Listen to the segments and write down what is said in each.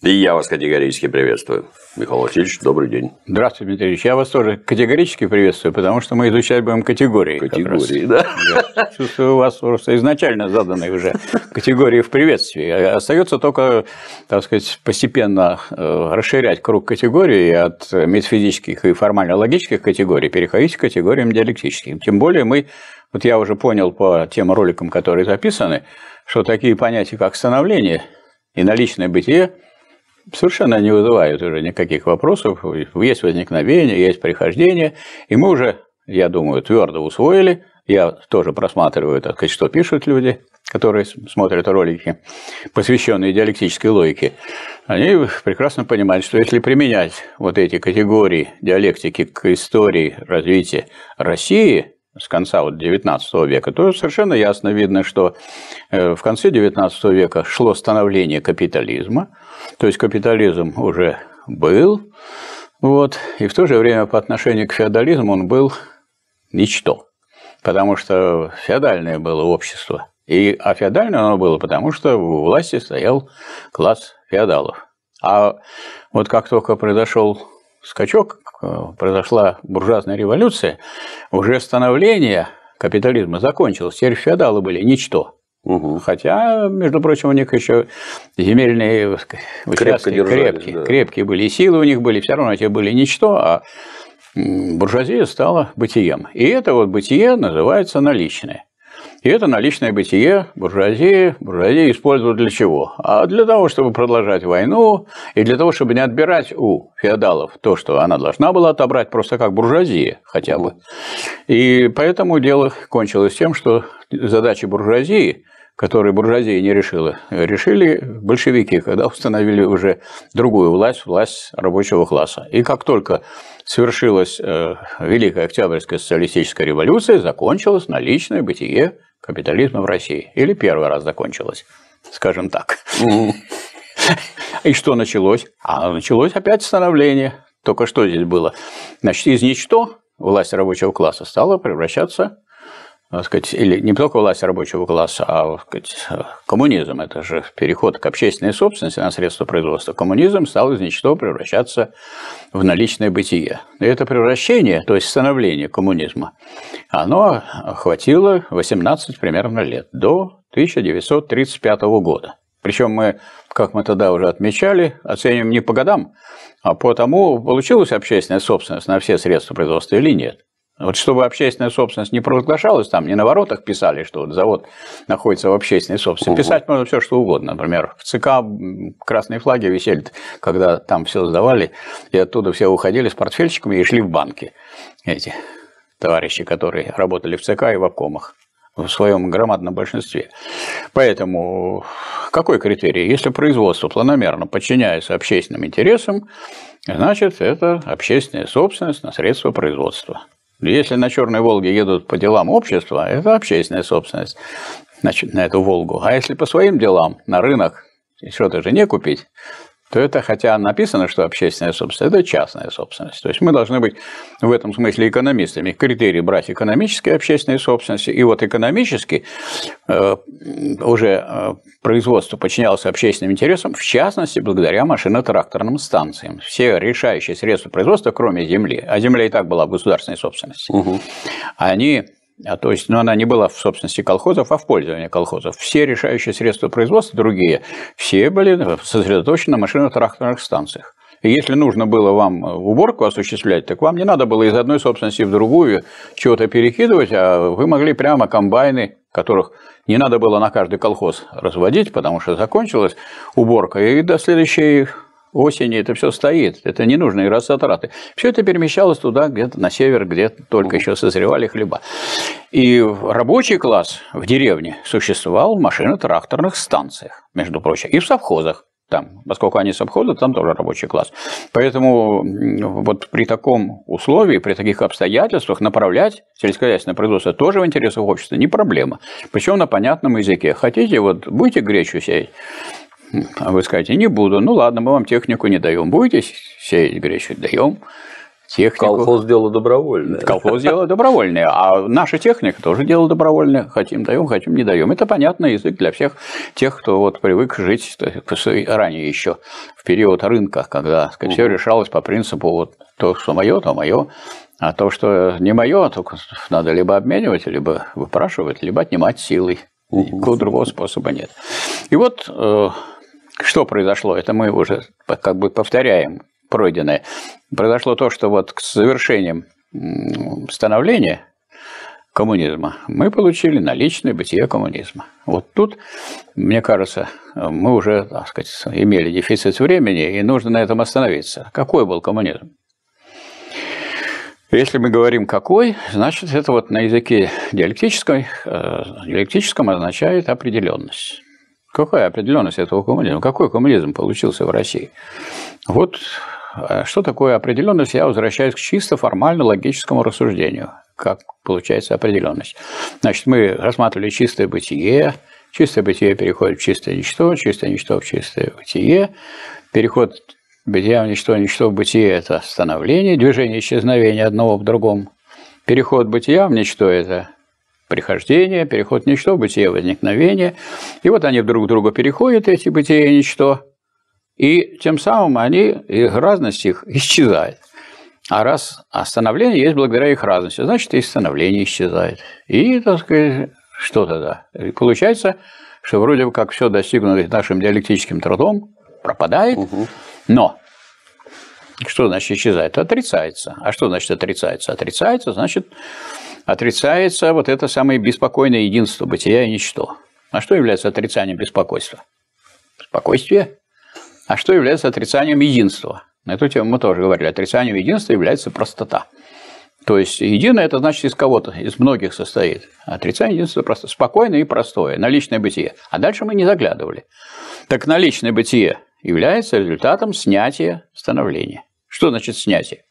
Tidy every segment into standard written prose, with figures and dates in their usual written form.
И я вас категорически приветствую. Михаил Васильевич, добрый день. Здравствуйте, Дмитрий Ильич. Я вас тоже категорически приветствую, потому что мы изучать будем категории. Категории, да? Я чувствую, у вас просто изначально заданные уже категории в приветствии. Остается только, так сказать, постепенно расширять круг категорий от метафизических и формально-логических категорий, переходить к категориям диалектическим. Тем более вот я уже понял по тем роликам, которые записаны, что такие понятия, как становление и наличное бытие, совершенно не вызывают уже никаких вопросов. Есть возникновение, есть прихождение. И мы уже, я думаю, твердо усвоили. Я тоже просматриваю, так сказать, что пишут люди, которые смотрят ролики, посвященные диалектической логике. Они прекрасно понимают, что если применять вот эти категории диалектики к истории развития России с конца XIX века, то совершенно ясно видно, что в конце XIX века шло становление капитализма, то есть капитализм уже был, и в то же время по отношению к феодализму он был ничто, потому что феодальное было общество, а феодальное оно было, потому что у власти стоял класс феодалов. А вот как только произошел скачок, произошла буржуазная революция, уже становление капитализма закончилось, теперь феодалы были ничто. Хотя, между прочим, у них еще земельные участки крепкие были, и силы у них были, все равно эти были ничто, а буржуазия стала бытием. И это вот бытие называется наличное. И это наличное бытие буржуазия используют для чего? А для того, чтобы продолжать войну, и для того, чтобы не отбирать у феодалов то, что она должна была отобрать, просто как буржуазия хотя бы. И поэтому дело кончилось тем, что задачи буржуазии, которые буржуазия не решила, решили большевики, когда установили уже другую власть рабочего класса. И как только свершилась Великая Октябрьская социалистическая революция, закончилось наличное бытие капитализма в России. Или первый раз закончилось, скажем так. И что началось? А началось опять становление. Только что здесь было? Значит, из ничто власть рабочего класса стала превращаться, так сказать, или не только власть рабочего класса, а так сказать, коммунизм. Это же переход к общественной собственности на средства производства. Коммунизм стал из ничто превращаться в наличное бытие. И это превращение, то есть становление коммунизма, оно охватило 18 примерно лет, до 1935 года. Причем мы, как мы тогда уже отмечали, оценим не по годам, а по тому, получилась общественная собственность на все средства производства или нет. Вот чтобы общественная собственность не провозглашалась, там не на воротах писали, что вот завод находится в общественной собственности. Писать можно все что угодно. Например, в ЦК красные флаги висели, когда там все сдавали, и оттуда все уходили с портфельчиками и шли в банки. Эти товарищи, которые работали в ЦК и в обкомах в своем громадном большинстве. Поэтому какой критерий? Если производство планомерно подчиняется общественным интересам, значит, это общественная собственность на средства производства. Если на Черной Волге едут по делам общества, это общественная собственность, значит, на эту Волгу. А если по своим делам на рынок что-то же не купить, то это, хотя написано, что общественная собственность, это частная собственность. То есть мы должны быть в этом смысле экономистами. Критерий брать экономические общественные собственности. И вот экономически уже производство подчинялось общественным интересам, в частности, благодаря машино-тракторным станциям. Все решающие средства производства, кроме земли, а земля и так была в государственной собственности, то есть, она не была в собственности колхозов, а в пользовании колхозов. Все решающие средства производства, другие, все были сосредоточены на машино-тракторных станциях. И если нужно было вам уборку осуществлять, так вам не надо было из одной собственности в другую чего-то перекидывать, а вы могли прямо комбайны, которых не надо было на каждый колхоз разводить, потому что закончилась уборка, и до следующей осени это все стоит, это ненужные растраты. Все это перемещалось туда, где-то на север, где только еще созревали хлеба. И рабочий класс в деревне существовал в машино-тракторных станциях, между прочим, и в совхозах. Там, поскольку они совхозы, там тоже рабочий класс. Поэтому вот при таком условии, при таких обстоятельствах направлять сельскохозяйственное производство тоже в интересах общества не проблема. Причем на понятном языке. Хотите, вот будете гречу сеять? А вы скажете, не буду. Ну ладно, мы вам технику не даем. Будете сеять гречу? Даем. технику. Колхоз дело добровольное. Колхоз дело добровольное, а наша техника тоже дело добровольное. Хотим даем, хотим не даем. Это понятный язык для всех тех, кто вот привык жить ранее еще в период рынка, когда, так сказать, все решалось по принципу вот то, что мое, то мое, а то, что не мое, только надо либо обменивать, либо выпрашивать, либо отнимать силой. Никакого другого способа нет. И вот что произошло, это мы уже как бы повторяем пройденное. Произошло то, что вот к завершениям становления коммунизма мы получили наличное бытие коммунизма. Вот тут, мне кажется, мы уже, так сказать, имели дефицит времени, и нужно на этом остановиться. Какой был коммунизм? Если мы говорим «какой», значит, это вот на языке диалектическом означает определенность. Какая определенность этого коммунизма? Какой коммунизм получился в России? Вот что такое определенность, я возвращаюсь к чисто формально-логическому рассуждению. Как получается определенность? Значит, мы рассматривали чистое бытие переходит в чистое ничто в чистое бытие, переход бытия в ничто в бытие – это становление, движение исчезновения одного в другом. Переход бытия в ничто – это прихождение, переход в ничто в бытие – возникновение. И вот они друг к другу переходят, эти бытие и ничто, и тем самым их разность их исчезает. А раз становление есть благодаря их разности, значит, и становление исчезает. И, так сказать, что тогда? И получается, что вроде бы как все достигнуто нашим диалектическим трудом пропадает, но что значит исчезает? Отрицается. А что значит отрицается? Отрицается, значит, отрицается вот это самое беспокойное единство бытия и ничто. А что является отрицанием беспокойства? Спокойствие. А что является отрицанием единства? На эту тему мы тоже говорили. Отрицанием единства является простота. То есть единое – это значит из кого-то, из многих состоит. Отрицание единства просто спокойное и простое, наличное бытие. А дальше мы не заглядывали. Так наличное бытие является результатом снятия становления. Что значит снятие?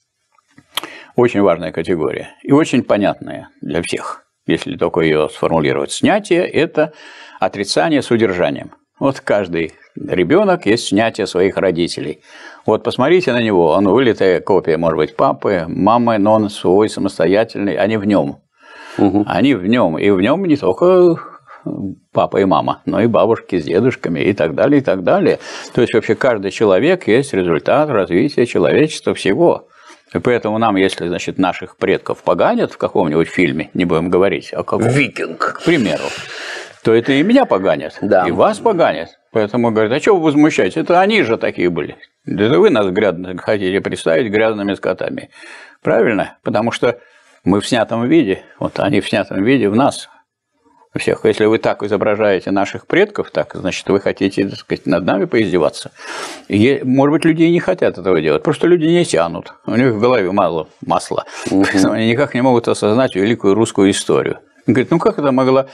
Очень важная категория и очень понятная для всех, если только ее сформулировать. Снятие – это отрицание с удержанием. Вот каждый ребенок есть снятие своих родителей. Вот посмотрите на него, он вылитая копия, может быть, папы, мамы, но он свой, самостоятельный, они в нем. Они в нем. И в нем не только папа и мама, но и бабушки с дедушками и так далее, и так далее. То есть вообще каждый человек есть результат развития человечества всего. И поэтому нам, если, значит, наших предков поганят в каком-нибудь фильме, не будем говорить, а каком, «Викинг», к примеру, то это и меня поганят, и вас поганят. Поэтому говорят, а что вы возмущаетесь? Это они же такие были. Да вы нас хотите представить грязными скотами. Правильно? Потому что мы в снятом виде, вот они в снятом виде в нас всех. Если вы так изображаете наших предков, так, значит, вы хотите, так сказать, над нами поиздеваться. И, может быть, люди и не хотят этого делать, просто люди не тянут. У них в голове мало масла. Они никак не могут осознать великую русскую историю. Говорит, ну как это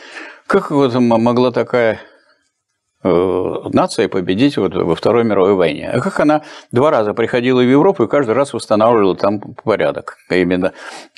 могла такая нация победить вот во Второй мировой войне? А как она 2 раза приходила в Европу и каждый раз восстанавливала там порядок? Именно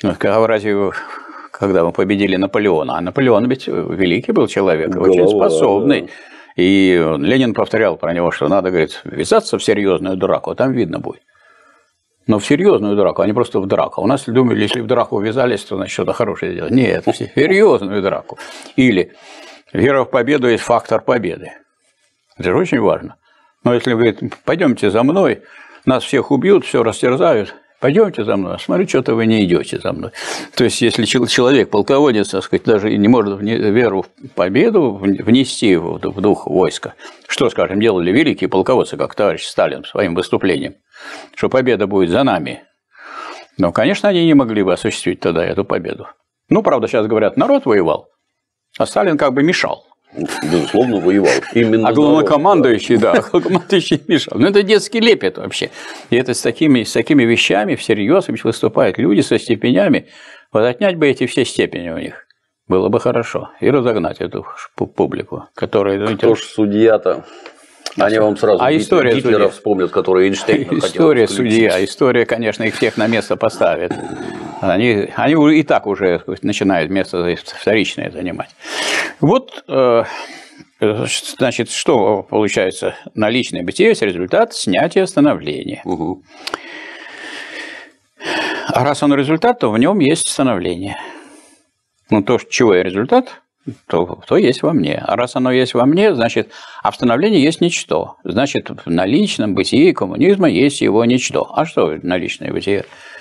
когда мы победили Наполеона. А Наполеон ведь великий был человек, очень способный. Да. И Ленин повторял про него, что надо, говорит, ввязаться в серьезную драку, там видно будет. Но в серьезную драку, а не просто в драку. У нас думали, если в драку ввязались, то значит что-то хорошее сделать. Нет, в серьезную драку. Или вера в победу есть фактор победы. Это же очень важно. Но если вы говорите, пойдемте за мной, нас всех убьют, все растерзают, пойдемте за мной, смотрю, что-то вы не идете за мной. То есть, если человек, полководец, так сказать, даже не может веру в победу внести в дух войска, что, скажем, делали великие полководцы, как товарищ Сталин своим выступлением, что победа будет за нами. Но, конечно, они не могли бы осуществить тогда эту победу. Ну, правда, сейчас говорят, народ воевал, а Сталин как бы мешал. Безусловно, воевал. Именно главнокомандующий, да, главнокомандующий мешал. Ну, это детский лепет вообще. И это с такими вещами всерьез выступают люди со степенями. Вот отнять бы эти все степени у них было бы хорошо. И разогнать эту публику, которая... Кто ж судья-то? Они вам сразу история Гитлера судья. Вспомнят, который Эйнштейн хотел. История судья. История, конечно, их всех на место поставит. Они и так уже начинают место вторичное занимать. Вот, значит, что получается? Наличное бытие есть результат снятия становления. А раз он результат, то в нем есть становление. Ну, то, чего я результат, то есть во мне. А раз оно есть во мне, значит, а в становлении есть ничто. Значит, в наличном бытии коммунизма есть его ничто. А что наличное бытие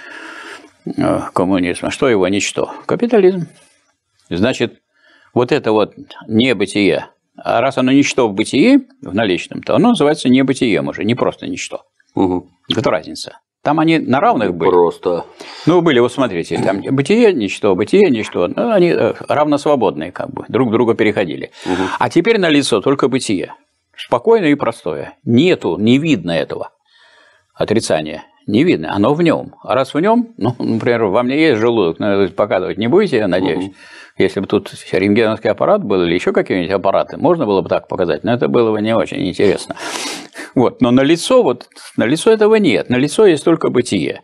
коммунизма? Что его ничто? Капитализм. Значит, вот это вот небытие. А раз оно ничто в бытии, в наличном, то оно называется небытием уже, не просто ничто. Угу. Это разница. Там они на равных были. Просто. Ну, были, вот смотрите, там бытие, ничто, ну, они равносвободные, как бы, друг друга переходили. Угу. А теперь налицо только бытие. Спокойное и простое. Нету, не видно этого отрицания. Не видно, оно в нем. А раз в нем, ну, например, во мне есть желудок, показывать не будете, я надеюсь. Если бы тут рентгеновский аппарат был или еще какие-нибудь аппараты, можно было бы так показать, но это было бы не очень интересно. Вот. Но налицо этого нет, налицо есть только бытие.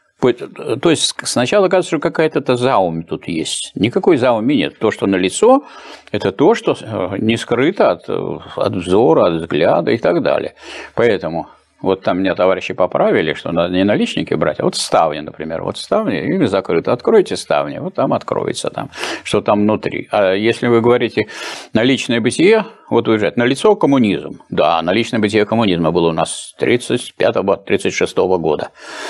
То есть сначала кажется, что какая-то заумь тут есть. Никакой зауми нет. То, что налицо, это то, что не скрыто от взора, от взгляда и так далее. Поэтому вот там меня товарищи поправили, что надо не наличники брать, а вот ставни, например. Вот ставни, ими закрыты. Откройте ставни, вот там откроется, там, что там внутри. А если вы говорите наличное бытие, вот уезжает, налицо коммунизм. Да, наличное бытие коммунизма было у нас с 1935-1936 года.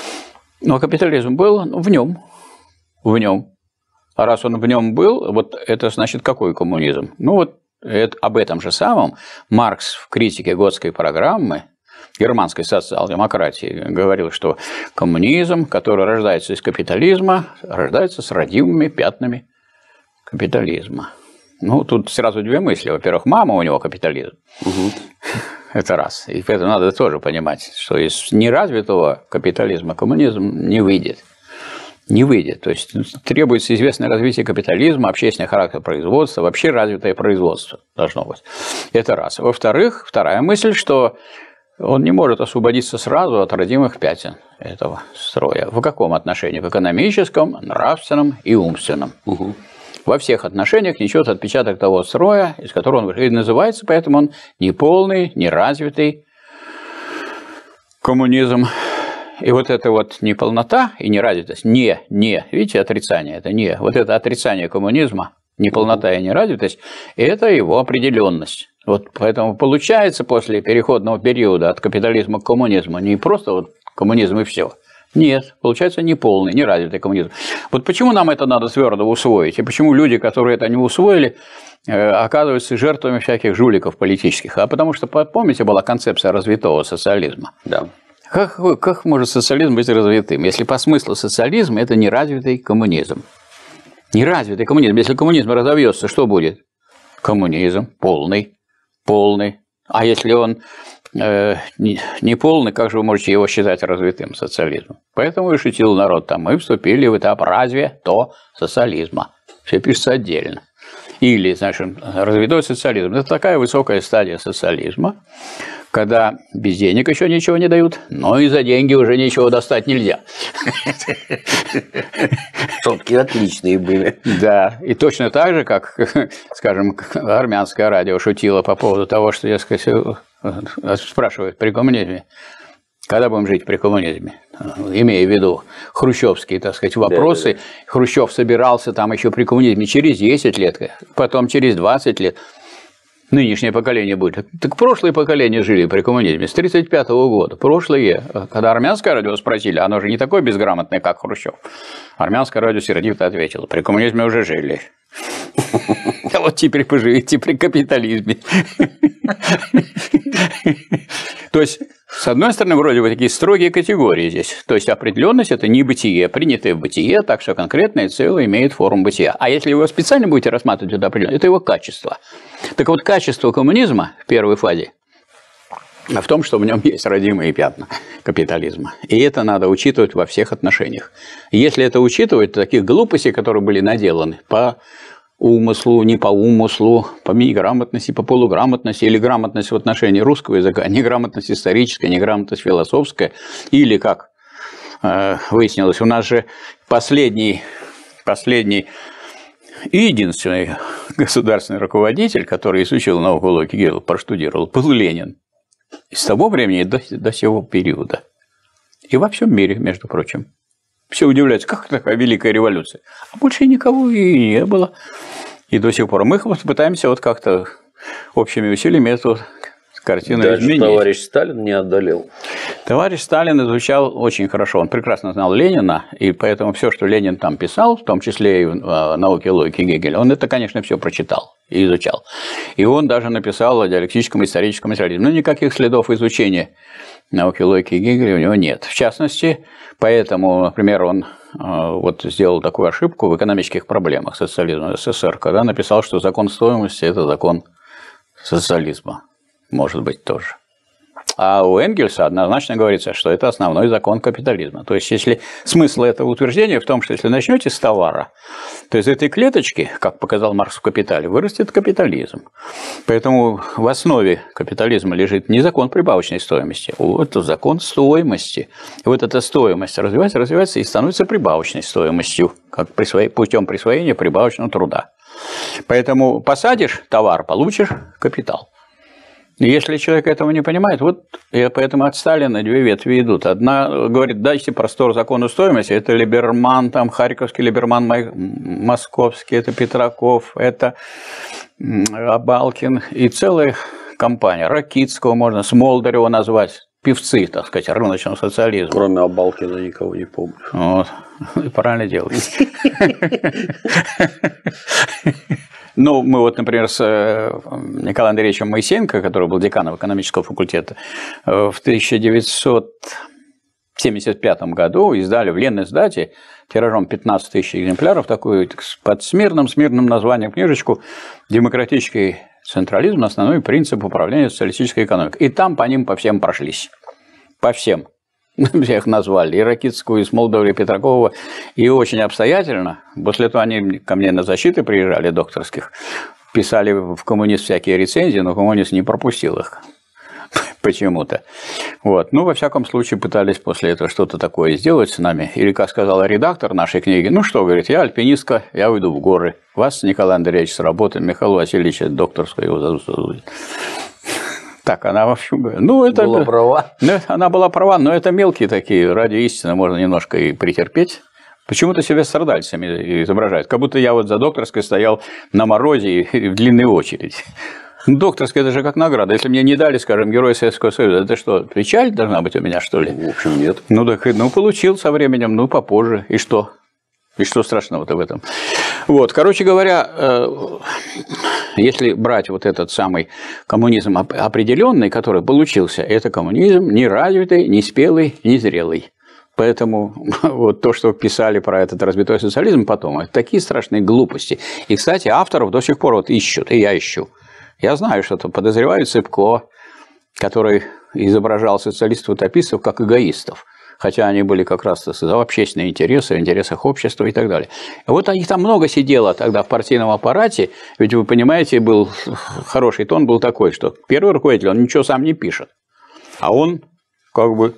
Но капитализм был в нем. В нем. А раз он в нем был, вот это значит какой коммунизм? Ну вот об этом же самом Маркс в критике Готской программы германской социал-демократии говорил, что коммунизм, который рождается из капитализма, рождается с родимыми пятнами капитализма. Ну, тут сразу две мысли. Во-первых, мама у него капитализм. Угу. Это раз. И поэтому надо тоже понимать, что из неразвитого капитализма коммунизм не выйдет. Не выйдет. То есть требуется известное развитие капитализма, общественный характер производства, вообще развитое производство должно быть. Это раз. Во-вторых, вторая мысль, что он не может освободиться сразу от родимых пятен этого строя. В каком отношении? В экономическом, нравственном и умственном. Угу. Во всех отношениях несет отпечаток того строя, из которого он называется, поэтому он неполный, неразвитый коммунизм. И вот эта вот неполнота и неразвитость, видите, отрицание, это не, вот это отрицание коммунизма, неполнота и неразвитость, это его определенность. Вот поэтому получается после переходного периода от капитализма к коммунизму не просто вот коммунизм и все. Нет, получается неполный, неразвитый коммунизм. Вот почему нам это надо твердо усвоить, и почему люди, которые это не усвоили, оказываются жертвами всяких жуликов политических? А потому что, помните, была концепция развитого социализма. Да. Как может социализм быть развитым? Если по смыслу социализм – это неразвитый коммунизм. Неразвитый коммунизм. Если коммунизм разовьется, что будет? Коммунизм полный. А если он не полный, как же вы можете его считать развитым социализмом? Поэтому и шутил народ там, мы вступили в этап разве то социализма. Все пишется отдельно. Или, значит, развитой социализм. Это такая высокая стадия социализма, когда без денег еще ничего не дают, но и за деньги уже ничего достать нельзя. Шутки отличные были. Да, и точно так же, как, скажем, армянское радио шутило по поводу того, что, я скажу, спрашивают при коммунизме, когда будем жить при коммунизме, имея в виду хрущевские, так сказать, вопросы. Да. Хрущев собирался там еще при коммунизме через 10 лет, потом через 20 лет. Нынешнее поколение будет. Так прошлые поколения жили при коммунизме с 1935 года. Прошлые. Когда армянское радио спросили, оно же не такое безграмотное, как Хрущев. Армянское радио сердито ответило, при коммунизме уже жили. А вот теперь поживите при капитализме. То есть, с одной стороны, вроде бы такие строгие категории здесь. То есть, определенность – это не бытие, принятое в бытие, так что конкретное целое имеет форму бытия. А если вы его специально будете рассматривать, это его качество. Так вот, качество коммунизма в первой фазе в том, что в нем есть родимые пятна капитализма. И это надо учитывать во всех отношениях. Если это учитывать, то таких глупостей, которые были наделаны по умыслу, не по умыслу, по неграмотности, по полуграмотности или грамотность в отношении русского языка, неграмотность историческая, неграмотность философская, или, как выяснилось, у нас же последний и единственный государственный руководитель, который изучил науку логики Гегеля, проштудировал, был Ленин. И с того времени до сего периода. И во всем мире, между прочим. Все удивляются, как такая великая революция. А больше никого и не было. И до сих пор мы пытаемся вот как-то общими усилиями эту картину Дальше изменить. товарищ Сталин не одолел. Товарищ Сталин изучал очень хорошо. Он прекрасно знал Ленина, и поэтому все, что Ленин там писал, в том числе и в «Науке логики» Гегеля, он это, конечно, все прочитал и изучал. И он даже написал о диалектическом и историческом материализме. Но никаких следов изучения «Науки логики» Гегеля у него нет. В частности, поэтому, например, он вот сделал такую ошибку в экономических проблемах социализма СССР, когда написал, что закон стоимости – это закон социализма. Может быть, тоже. А у Энгельса однозначно говорится, что это основной закон капитализма. То есть, если смысл этого утверждения в том, что если начнете с товара, то из этой клеточки, как показал Маркс в «Капитале», вырастет капитализм. Поэтому в основе капитализма лежит не закон прибавочной стоимости, а вот закон стоимости. И вот эта стоимость развивается и становится прибавочной стоимостью, как путем присвоения прибавочного труда. Поэтому посадишь товар, получишь капитал. И если человек этого не понимает, вот и поэтому от Сталина две ветви идут. Одна говорит, дайте простор закону стоимости, это Либерман, там Харьковский Либерман, Московский, это Петраков, это Абалкин и целая компания. Ракитского можно, Смолдарева назвать, певцы, так сказать, рыночного социализма. Кроме Абалкина никого не помню. Вот. Правильно делаете. Ну, мы вот, например, с Николаем Андреевичем Моисеенко, который был деканом экономического факультета, в 1975 году издали в Лениздате тиражом 15 тысяч экземпляров такую под смирным названием книжечку «Демократический централизм. Основной принцип управления социалистической экономикой». И там по ним по всем прошлись. По всем. Всех назвали, и Ракитскую, и Смолдова, и Петракова, и очень обстоятельно. После этого они ко мне на защиты приезжали, докторских, писали в «Коммунист» всякие рецензии, но «Коммунист» не пропустил их почему-то. Вот. Ну, во всяком случае, пытались после этого что-то такое сделать с нами. Или, как сказал редактор нашей книги, ну что, говорит, я альпинистка, я уйду в горы. Вас, Николай Андреевич, с работы, Михаил Васильевич, докторскую его зовут. Так, она, в общем, ну, это... Была права. Ну, она была права, но это мелкие такие, ради истины можно немножко и претерпеть. Почему-то себя страдальцами изображают, как будто я вот за докторской стоял на морозе и в длинной очереди. Докторская – это же как награда. Если мне не дали, скажем, Герой Советского Союза, это что, печаль должна быть у меня, что ли? В общем, нет. Ну, так, ну, получил со временем, ну, попозже. И что? И что страшного-то в этом? Вот, короче говоря, если брать вот этот самый коммунизм определенный, который получился, это коммунизм не развитый, не спелый, не зрелый. Поэтому вот то, что писали про этот развитой социализм потом, это такие страшные глупости. И, кстати, авторов до сих пор вот ищут, и я ищу. Я знаю, что подозреваю Цыпко, который изображал социалистов-утопистов как эгоистов. Хотя они были как раз за общественные интересы, в интересах общества и так далее. Вот их там много сидело тогда в партийном аппарате, ведь вы понимаете, был хороший тон был такой, что первый руководитель, он ничего сам не пишет, а он как бы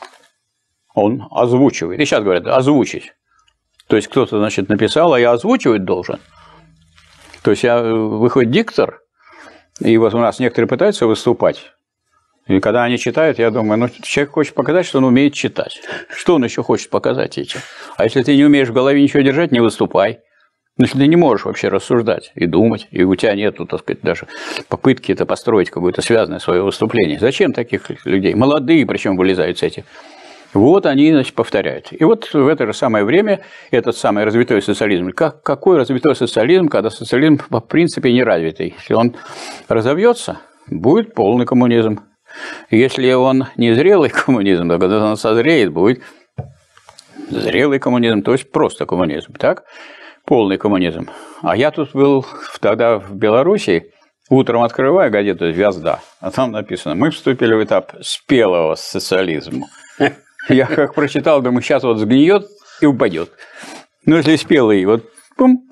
он озвучивает. И сейчас говорят, озвучить. То есть кто-то, значит, написал, а я озвучивать должен. То есть выходит диктор, и вот у нас некоторые пытаются выступать. И когда они читают, я думаю, ну, человек хочет показать, что он умеет читать. Что он еще хочет показать этим? А если ты не умеешь в голове ничего держать, не выступай. Если ты не можешь вообще рассуждать и думать, и у тебя нет, так сказать, даже попытки это построить какое-то связанное свое выступление. Зачем таких людей? Молодые, причем вылезают с этим. Вот они, значит, повторяют. И вот в это же самое время этот самый развитой социализм. Какой развитой социализм, когда социализм по принципе не развитый? Если он разовьется, будет полный коммунизм. Если он не зрелый коммунизм, то когда он созреет, будет зрелый коммунизм, то есть просто коммунизм, так? Полный коммунизм. А я тут был тогда в Белоруссии, утром открываю газету «Звезда», а там написано: мы вступили в этап спелого социализма. Я как прочитал, думаю, сейчас вот сгниет и упадет. Ну, если спелый, вот пум.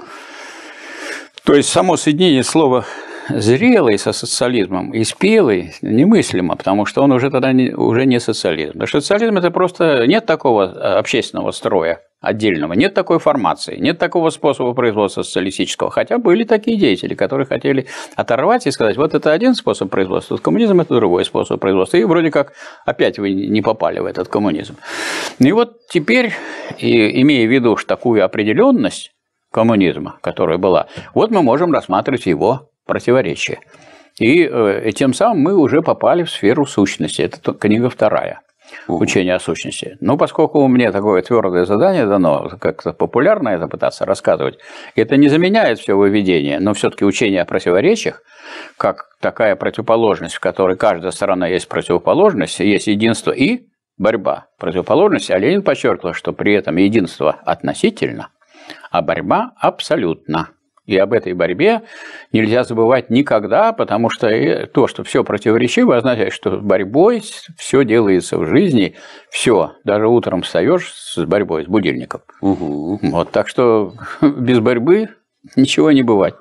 То есть само соединение слова зрелый со социализмом и спелый немыслимо, потому что он уже тогда уже не социализм. Потому что социализм – это просто нет такого общественного строя, отдельного, нет такой формации, нет такого способа производства социалистического. Хотя были такие деятели, которые хотели оторвать и сказать, вот это один способ производства, коммунизм – это другой способ производства. И вроде как опять вы не попали в этот коммунизм. И вот теперь, имея в виду такую определенность коммунизма, которая была, вот мы можем рассматривать его противоречия. И тем самым мы уже попали в сферу сущности. Это книга 2. Учение о сущности. Но поскольку мне такое твердое задание дано, как-то популярно это пытаться рассказывать, это не заменяет все выведение, но все-таки учение о противоречиях, как такая противоположность, в которой каждая сторона есть противоположность, есть единство и борьба. Противоположность, а Ленин подчеркнул, что при этом единство относительно, а борьба абсолютно. И об этой борьбе нельзя забывать никогда, потому что то, что все противоречиво, означает, что борьбой все делается в жизни, все, даже утром встаешь с борьбой, с будильником. Вот, так что без борьбы ничего не бывает.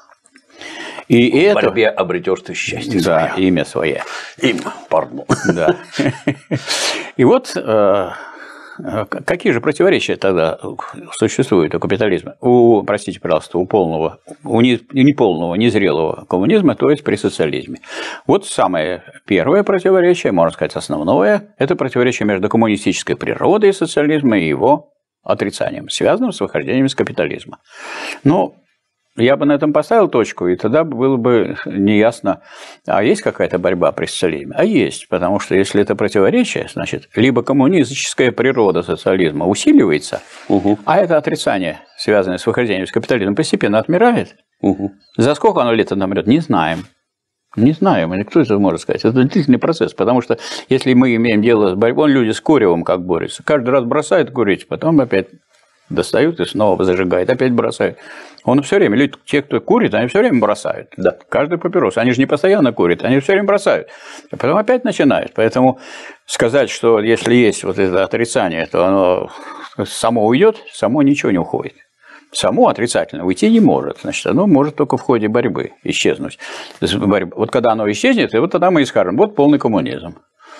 И в борьбе обретешь ты счастье. Да, свое. Имя свое. Имя, пардон. Да. И вот какие же противоречия тогда существуют у капитализма? Простите, пожалуйста, у полного, у неполного, незрелого коммунизма, то есть при социализме. Вот самое первое противоречие, можно сказать, основное, это противоречие между коммунистической природой социализма и его отрицанием, связанным с выхождением из капитализма. Ну, я бы на этом поставил точку, и тогда было бы неясно, а есть какая-то борьба при социализме? А есть, потому что если это противоречие, значит, либо коммунистическая природа социализма усиливается, а это отрицание, связанное с выхождением из капитализма, постепенно отмирает. За сколько оно лет отмрет, не знаем. Не знаем, и кто это может сказать. Это длительный процесс, потому что если мы имеем дело с борьбой, люди с куревом как борются. Каждый раз бросают курить, потом опять достают и снова зажигают, опять бросают. Он все время, люди, те, кто курит, они все время бросают. Да. Каждый папирос. Они же не постоянно курят, они все время бросают. А потом опять начинают. Поэтому сказать, что если есть вот это отрицание, то оно само уйдет, само ничего не уходит. Само отрицательно уйти не может. Значит, оно может только в ходе борьбы исчезнуть. Вот когда оно исчезнет, и вот тогда мы и скажем, вот полный коммунизм.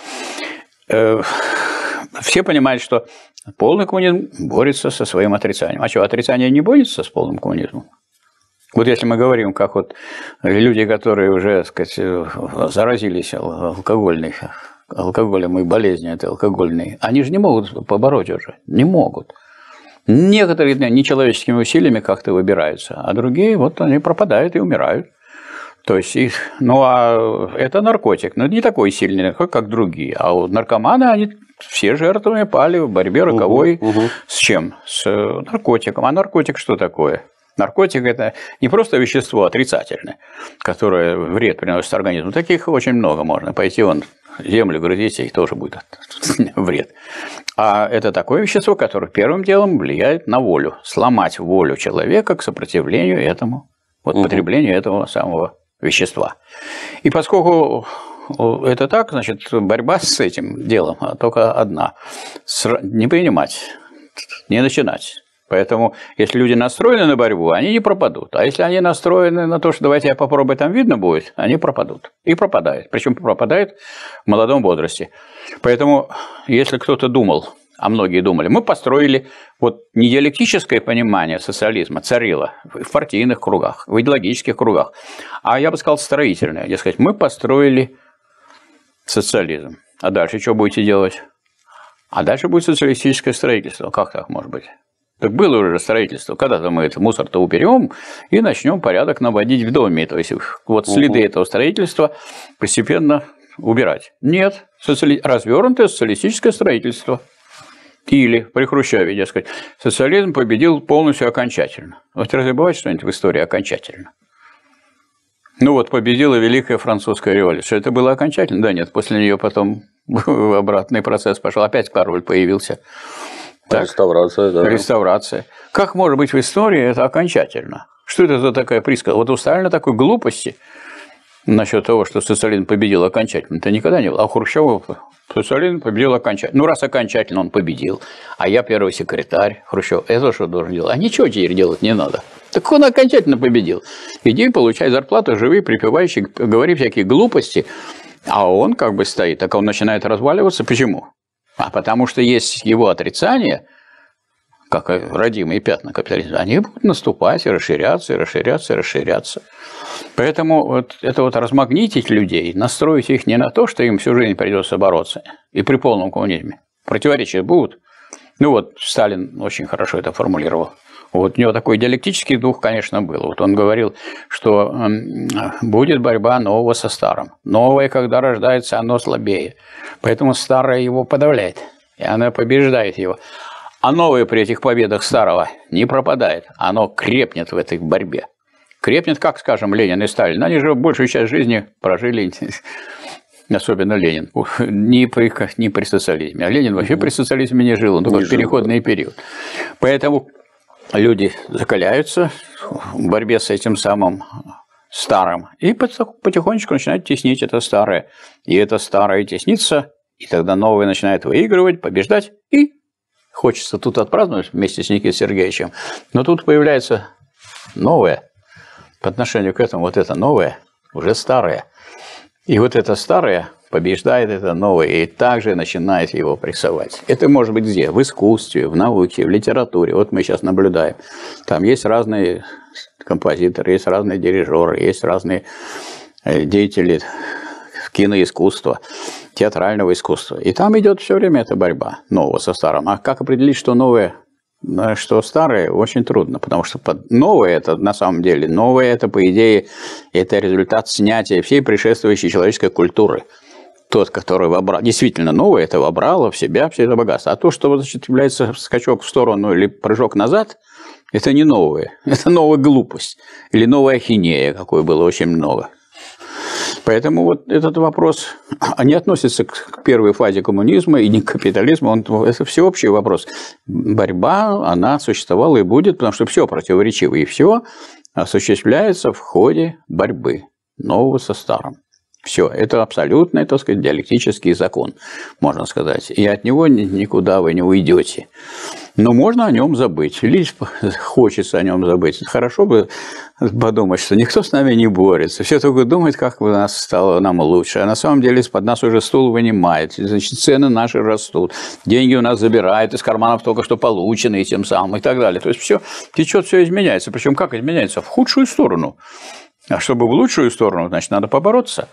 Все понимают, что полный коммунизм борется со своим отрицанием. А что, отрицание не борется с полным коммунизмом? Вот если мы говорим, как вот люди, которые уже, так сказать, заразились алкоголем и болезнью этой алкогольной, они же не могут побороть уже, не могут. Некоторые нечеловеческими усилиями как-то выбираются, а другие вот они пропадают и умирают. То есть, ну а это наркотик, но не такой сильный наркотик, как другие. А вот наркоманы, они все жертвами пали в борьбе роковой с чем? С наркотиком. А наркотик что такое? Наркотик – это не просто вещество отрицательное, которое вред приносит организму. Таких очень много можно. Пойти вон землю грызть, и тоже будет вред. А это такое вещество, которое первым делом влияет на волю. Сломать волю человека к сопротивлению этому, вот потреблению этого самого вещества. И поскольку это так, значит, борьба с этим делом только одна – не принимать, не начинать. Поэтому, если люди настроены на борьбу, они не пропадут. А если они настроены на то, что давайте я попробую, там видно будет, они пропадут. И пропадают. Причем пропадают в молодом возрасте. Поэтому, если кто-то думал, а многие думали, мы построили вот не диалектическое понимание социализма царило в партийных кругах, в идеологических кругах, а я бы сказал строительное. Дескать, мы построили социализм. А дальше что будете делать? А дальше будет социалистическое строительство. Как так может быть? Так было уже строительство. Когда-то мы этот мусор-то уберем и начнем порядок наводить в доме. То есть, вот следы этого строительства постепенно убирать. Нет. Развернутое социалистическое строительство. Или при Хрущеве, дескать, социализм победил полностью окончательно. Вот разве бывает что-нибудь в истории окончательно? Ну вот победила Великая Французская революция. Это было окончательно? Да нет, после нее потом обратный процесс пошел. Опять король появился. Так? Реставрация, да. Реставрация. Как может быть в истории это окончательно? Что это за такая присказка? Вот у Сталина такой глупости насчет того, что социализм победил окончательно, это никогда не было. А у Хрущева социализм победил окончательно. Ну, раз окончательно он победил, а я первый секретарь Хрущева, это что должен делать? А ничего теперь делать не надо. Так он окончательно победил. Иди, получай зарплату, живи, припевающий, говори всякие глупости, а он как бы стоит, так он начинает разваливаться. Почему? А потому что есть его отрицание, как родимые пятна капитализма, они будут наступать и расширяться, и расширяться, и расширяться. Поэтому вот это вот размагнитить людей, настроить их не на то, что им всю жизнь придется бороться, и при полном коммунизме. Противоречия будут. Ну вот Сталин очень хорошо это формулировал. Вот у него такой диалектический дух, конечно, был. Вот он говорил, что будет борьба нового со старым. Новое, когда рождается, оно слабее. Поэтому старое его подавляет, и оно побеждает его. А новое при этих победах старого не пропадает. Оно крепнет в этой борьбе. Крепнет, как, скажем, Ленин и Сталин. Они же большую часть жизни прожили, особенно Ленин, не при социализме. А Ленин вообще при социализме не жил, он только в переходный период. Поэтому люди закаляются в борьбе с этим самым старым и потихонечку начинают теснить это старое. И это старое теснится, и тогда новое начинает выигрывать, побеждать. И хочется тут отпраздновать вместе с Никитой Сергеевичем. Но тут появляется новое. По отношению к этому вот это новое уже старое. И вот это старое побеждает это новое и также начинает его прессовать. Это может быть где? В искусстве, в науке, в литературе. Вот мы сейчас наблюдаем. Там есть разные композиторы, есть разные дирижеры, есть разные деятели киноискусства, театрального искусства. И там идет все время эта борьба нового со старым. А как определить, что новое, что старое, очень трудно, потому что новое это на самом деле, новое это по идее, это результат снятия всей предшествующей человеческой культуры. Тот, который вобрал, действительно новое, это вобрало в себя все это богатство. А то, что значит, является скачок в сторону или прыжок назад, это не новое, это новая глупость или новая ахинея, какой было очень много. Поэтому вот этот вопрос не относится к первой фазе коммунизма и не к капитализму, это всеобщий вопрос. Борьба, она существовала и будет, потому что все противоречиво, и все осуществляется в ходе борьбы нового со старым. Все, это абсолютный, так сказать, диалектический закон, можно сказать. И от него никуда вы не уйдете. Но можно о нем забыть. Или хочется о нем забыть. Хорошо бы подумать, что никто с нами не борется. Все только думают, как бы нас стало нам лучше. А на самом деле из-под нас уже стул вынимает. Значит, цены наши растут. Деньги у нас забирают из карманов только что полученные тем самым и так далее. То есть все течет, все изменяется. Причем как изменяется? В худшую сторону. А чтобы в лучшую сторону, значит, надо побороться.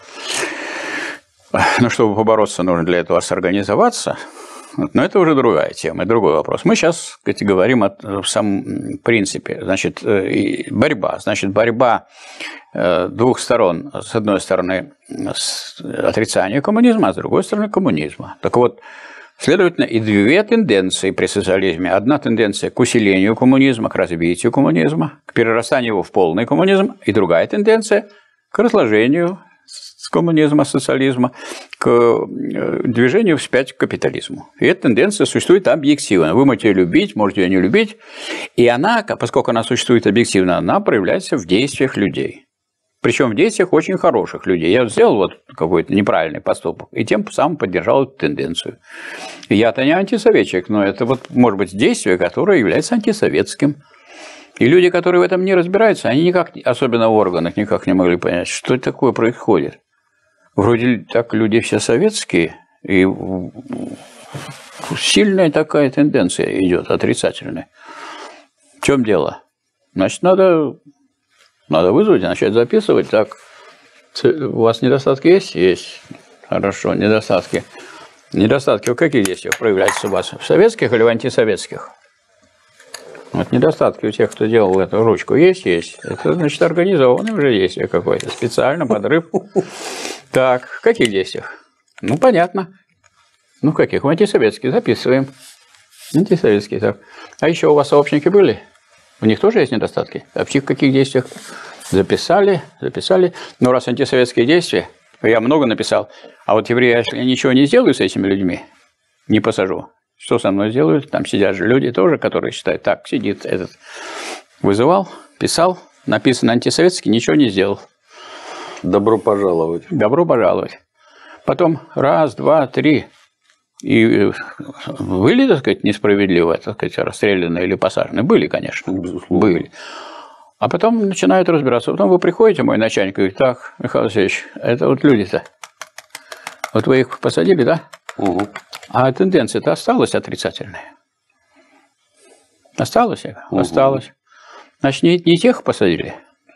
Но чтобы побороться, нужно для этого сорганизоваться. Но это уже другая тема, другой вопрос. Мы сейчас, кстати, говорим о самом принципе. Значит, борьба. Значит, борьба двух сторон. С одной стороны, отрицание коммунизма, а с другой стороны, коммунизма. Так вот, следовательно, и две тенденции при социализме. Одна тенденция к усилению коммунизма, к развитию коммунизма, к перерастанию его в полный коммунизм, и другая тенденция к разложению с коммунизма, социализма, к движению вспять к капитализму. И эта тенденция существует объективно. Вы можете ее любить, можете ее не любить. И она, поскольку она существует объективно, она проявляется в действиях людей. Причем в действиях очень хороших людей. Я сделал вот какой-то неправильный поступок, и тем самым поддержал эту тенденцию. Я-то не антисоветчик, но это вот, может быть, действие, которое является антисоветским. И люди, которые в этом не разбираются, они никак, особенно в органах, никак не могли понять, что такое происходит. Вроде так люди все советские, и сильная такая тенденция идет, отрицательная. В чем дело? Значит, надо вызвать, начать записывать. Так, у вас недостатки есть? Есть. Хорошо, недостатки. Недостатки в каких действиях проявляются у вас? В советских или в антисоветских? Вот недостатки у тех, кто делал эту ручку, есть? Есть. Это, значит, организованное уже действие какое-то. Специально, подрыв. Так, в каких действиях? Ну, понятно. Ну, в каких? В антисоветских. Записываем. Антисоветские, так. А еще у вас сообщники были? У них тоже есть недостатки? А в каких действиях? Записали. Но раз антисоветские действия, я много написал, а вот евреи, если я ничего не сделаю с этими людьми, не посажу, что со мной сделают? Там сидят же люди тоже, которые считают, так, сидит этот, вызывал, писал, написано антисоветский, ничего не сделал. Добро пожаловать. Добро пожаловать. Потом раз, два, три. И были, так сказать, несправедливо, так сказать, расстреляны или посажены? Были, конечно. Безусловно. Были. А потом начинают разбираться. Потом вы приходите, мой начальник, и говорит, так, Михаил Васильевич, это вот люди-то. Вот вы их посадили, да? Угу. А тенденция-то осталась отрицательная. Осталось? Осталось. Значит, не тех посадили.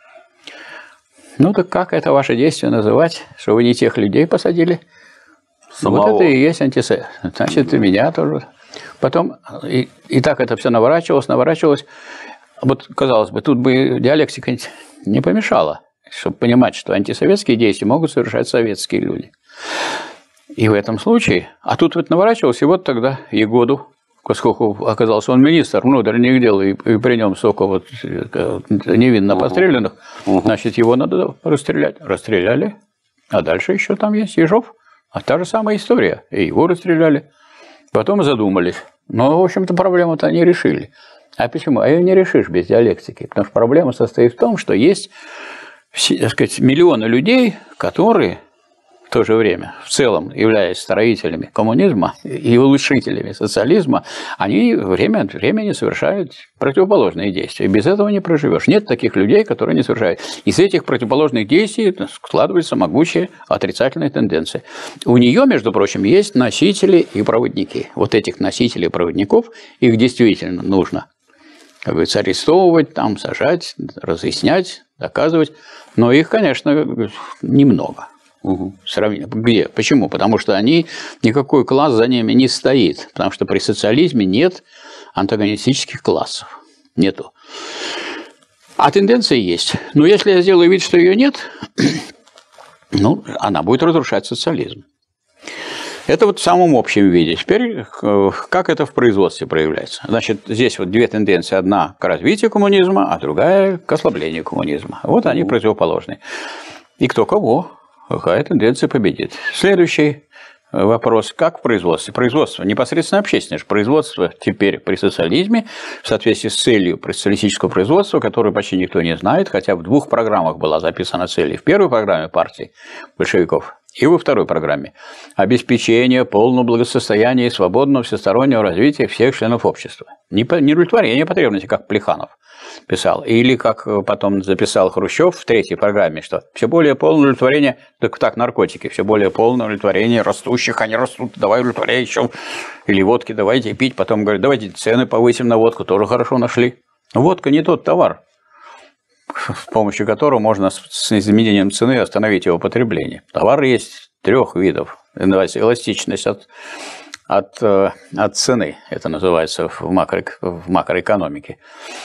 Ну, так как это ваше действие называть, что вы не тех людей посадили? Самого. Вот это и есть антисемит. Значит, и меня тоже. Потом, и так это все наворачивалось. Вот, казалось бы, тут бы диалектика не помешала, чтобы понимать, что антисоветские действия могут совершать советские люди. И в этом случае, а тут вот наворачивалось, и вот тогда Егоду, поскольку оказался он министр внутренних дел, и при нем столько вот невинно постреленных, значит, его надо расстрелять. Расстреляли, а дальше еще там есть Ежов. А та же самая история. И его расстреляли. Потом задумались. Но, в общем-то, проблему-то они решили. А почему? А ее не решишь без диалектики. Потому что проблема состоит в том, что есть, так сказать, миллионы людей, которые в то же время, в целом, являясь строителями коммунизма и улучшителями социализма, они время от времени совершают противоположные действия. И без этого не проживешь. Нет таких людей, которые не совершают. Из этих противоположных действий складываются могучие отрицательные тенденции. У нее, между прочим, есть носители и проводники. Вот этих носителей и проводников, их действительно нужно, как говорится, арестовывать, там, сажать, разъяснять, доказывать. Но их, конечно, немного. Сравнение. Где? Почему? Потому что никакой класс за ними не стоит. Потому что при социализме нет антагонистических классов. Нету. А тенденция есть. Но если я сделаю вид, что ее нет, ну, она будет разрушать социализм. Это вот в самом общем виде. Теперь, как это в производстве проявляется? Значит, здесь вот две тенденции. Одна к развитию коммунизма, а другая к ослаблению коммунизма. Вот они противоположны. И кто кого? Какая тенденция победит? Следующий вопрос. Как в производстве? Производство непосредственно общественное. Производство теперь при социализме в соответствии с целью социалистического производства, которую почти никто не знает, хотя в двух программах была записана цель. В первой программе партии большевиков и во второй программе. Обеспечение полного благосостояния и свободного всестороннего развития всех членов общества. Не удовлетворение потребностей, как Плеханов писал, или как потом записал Хрущев в третьей программе, что все более полное удовлетворение, так наркотики, все более полное удовлетворение растущих, они растут, давай удовлетворяй еще, или водки давайте пить, потом говорят, давайте цены повысим на водку, тоже хорошо нашли. Водка не тот товар, с помощью которого можно с изменением цены остановить его потребление. Товар есть трех видов, эластичность от цены, это называется в макроэкономике.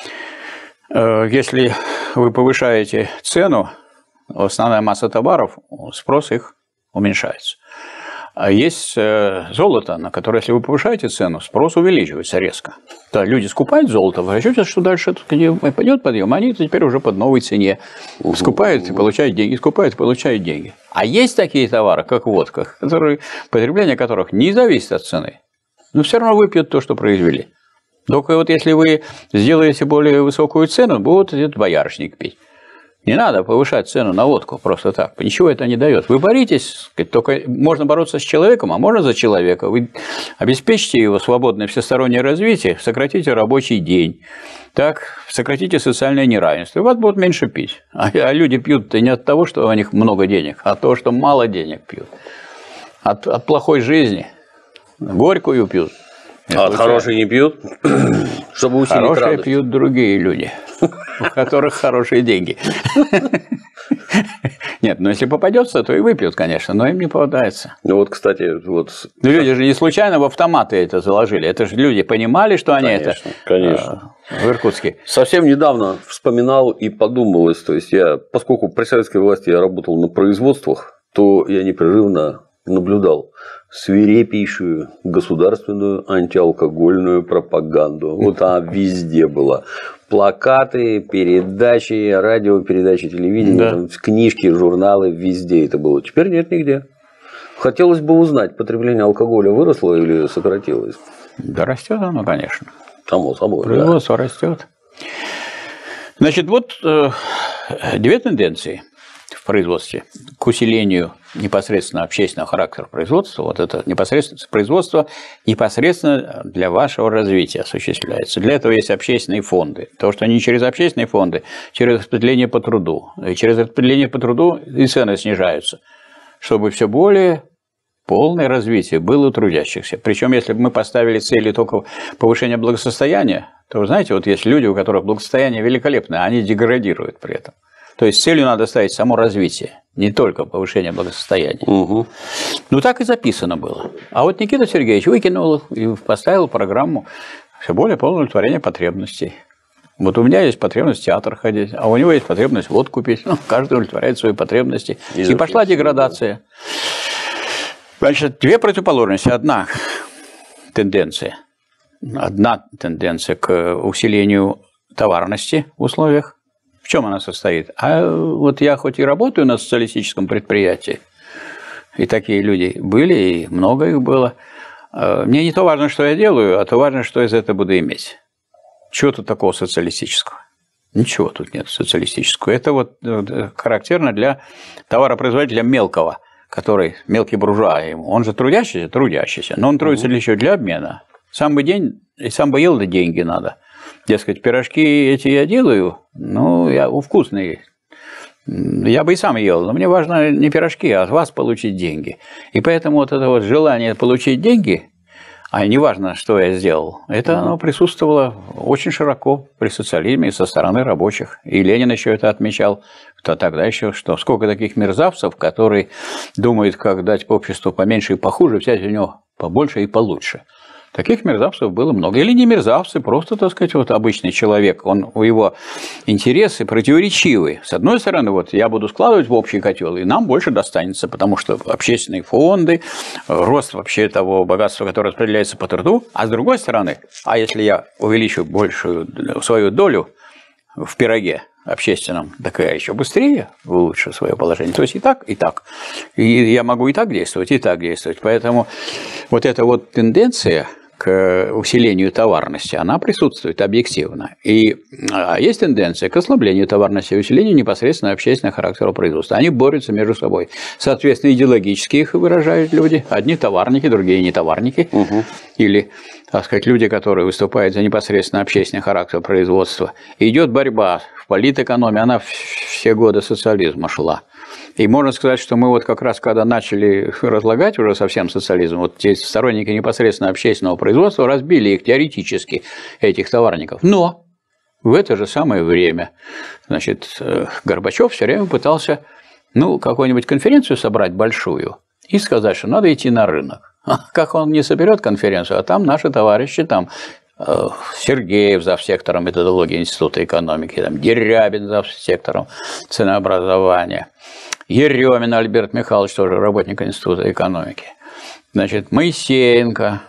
Если вы повышаете цену, основная масса товаров, спрос их уменьшается. А есть золото, на которое, если вы повышаете цену, спрос увеличивается резко. Да, люди скупают золото, в расчете, что дальше пойдет подъем, они теперь уже под новой цене скупают и получают деньги, скупают и получают деньги. А есть такие товары, как водка, потребление которых не зависит от цены, но все равно выпьют то, что произвели. Только вот если вы сделаете более высокую цену, будут этот боярышник пить. Не надо повышать цену на водку просто так. Ничего это не дает. Вы боритесь, только можно бороться с человеком, а можно за человека. Вы обеспечите его свободное всестороннее развитие, сократите рабочий день, так сократите социальное неравенство, и вас будут меньше пить. А люди пьют не от того, что у них много денег, а от того, что мало денег пьют. От плохой жизни. Горькую пьют. А от хорошей не пьют? Чтобы усилить хорошие радость. Пьют другие люди, у которых хорошие деньги. Нет, но если попадется, то и выпьют, конечно, но им не попадается. Ну вот, кстати, вот. Но люди же не случайно в автоматы это заложили. Это же люди понимали, что они Конечно. в Иркутске. Совсем недавно вспоминал и подумалось, то есть я, поскольку при советской власти я работал на производствах, то я непрерывно наблюдал свирепейшую государственную антиалкогольную пропаганду. Вот она везде была. Плакаты, передачи, радиопередачи, телевидение, Да. там, книжки, журналы, везде это было. Теперь нет нигде. Хотелось бы узнать, потребление алкоголя выросло или сократилось? Да растет оно, конечно. Само собой. Производство растет. Значит, вот две тенденции в производстве к усилению непосредственно общественного характера производства. Вот это непосредственно производство непосредственно для вашего развития осуществляется. Для этого есть общественные фонды. Потому что они через общественные фонды, через распределение по труду. И через распределение по труду и цены снижаются, чтобы все более полное развитие было у трудящихся. Причем, если бы мы поставили цели только повышения благосостояния, то, вы знаете, вот есть люди, у которых благосостояние великолепное, они деградируют при этом. То есть целью надо ставить само развитие, не только повышение благосостояния. Угу. Ну, так и записано было. А вот Никита Сергеевич выкинул и поставил программу все более полное удовлетворение потребностей. Вот у меня есть потребность в театр ходить, а у него есть потребность водку пить. Ну, каждый удовлетворяет свои потребности. И пошла деградация. Значит, две противоположности. Одна тенденция к усилению товарности в условиях. В чем она состоит? А вот я хоть и работаю на социалистическом предприятии, и такие люди были, и много их было, мне не то важно, что я делаю, а то важно, что я из этого буду иметь. Чего тут такого социалистического? Ничего тут нет социалистического. Это вот характерно для товаропроизводителя мелкого, который мелкий буржуа ему. Он же трудящийся, но он трудится еще для обмена. Сам бы ел, да деньги надо. Дескать, пирожки эти я делаю, ну, вкусные. Я бы и сам ел, но мне важно не пирожки, а от вас получить деньги. И поэтому вот это вот желание получить деньги, а не важно, что я сделал, это оно присутствовало очень широко при социализме со стороны рабочих. И Ленин еще это отмечал, то тогда еще что. Сколько таких мерзавцев, которые думают, как дать обществу поменьше и похуже, взять у него побольше и получше. Таких мерзавцев было много. Или не мерзавцы, просто, так сказать, вот обычный человек. У его интересы противоречивые. С одной стороны, вот я буду складывать в общий котел, и нам больше достанется, потому что общественные фонды, рост вообще того богатства, которое распределяется по труду. А с другой стороны, а если я увеличу большую свою долю в пироге общественном, так я еще быстрее улучшу свое положение. То есть и так, и так. И я могу и так действовать, и так действовать. Поэтому вот эта вот тенденция к усилению товарности, она присутствует объективно. И есть тенденция к ослаблению товарности и усилению непосредственно общественного характера производства. Они борются между собой. Соответственно, идеологически их выражают люди. Одни товарники, другие не товарники. Или, так сказать, люди, которые выступают за непосредственно общественный характер производства. Идет борьба в политэкономии, она все годы социализма шла. И можно сказать, что мы вот как раз, когда начали разлагать уже совсем социализм, вот те сторонники непосредственно общественного производства разбили их теоретически, этих товарников. Но в это же самое время, значит, Горбачев все время пытался, какую-нибудь конференцию собрать большую и сказать, что надо идти на рынок. Как он не соберет конференцию, а там наши товарищи, там Сергеев завсектором методологии Института экономики, там Дерябин завсектором ценообразования, Еремин Альберт Михайлович, тоже работник Института экономики, значит, Моисеенко,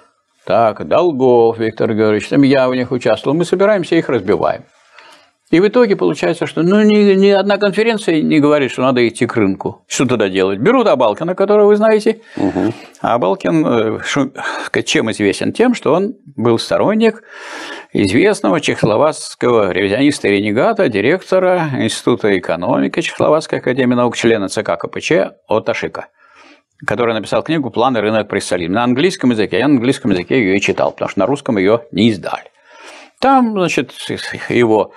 Долгов Виктор Георгиевич, там я в них участвовал, мы собираемся, их разбиваем. И в итоге получается, что ни одна конференция не говорит, что надо идти к рынку. Что тогда делать? Берут Абалкина, которого вы знаете. А Абалкин чем известен? Тем, что он был сторонник известного чехословацкого ревизиониста и ренегата, директора Института экономики Чехословацкой академии наук, члена ЦК КПЧ Отто Шика, который написал книгу «План и рынок при Сталине» на английском языке. Я на английском языке ее и читал, потому что на русском ее не издали. Там, значит, его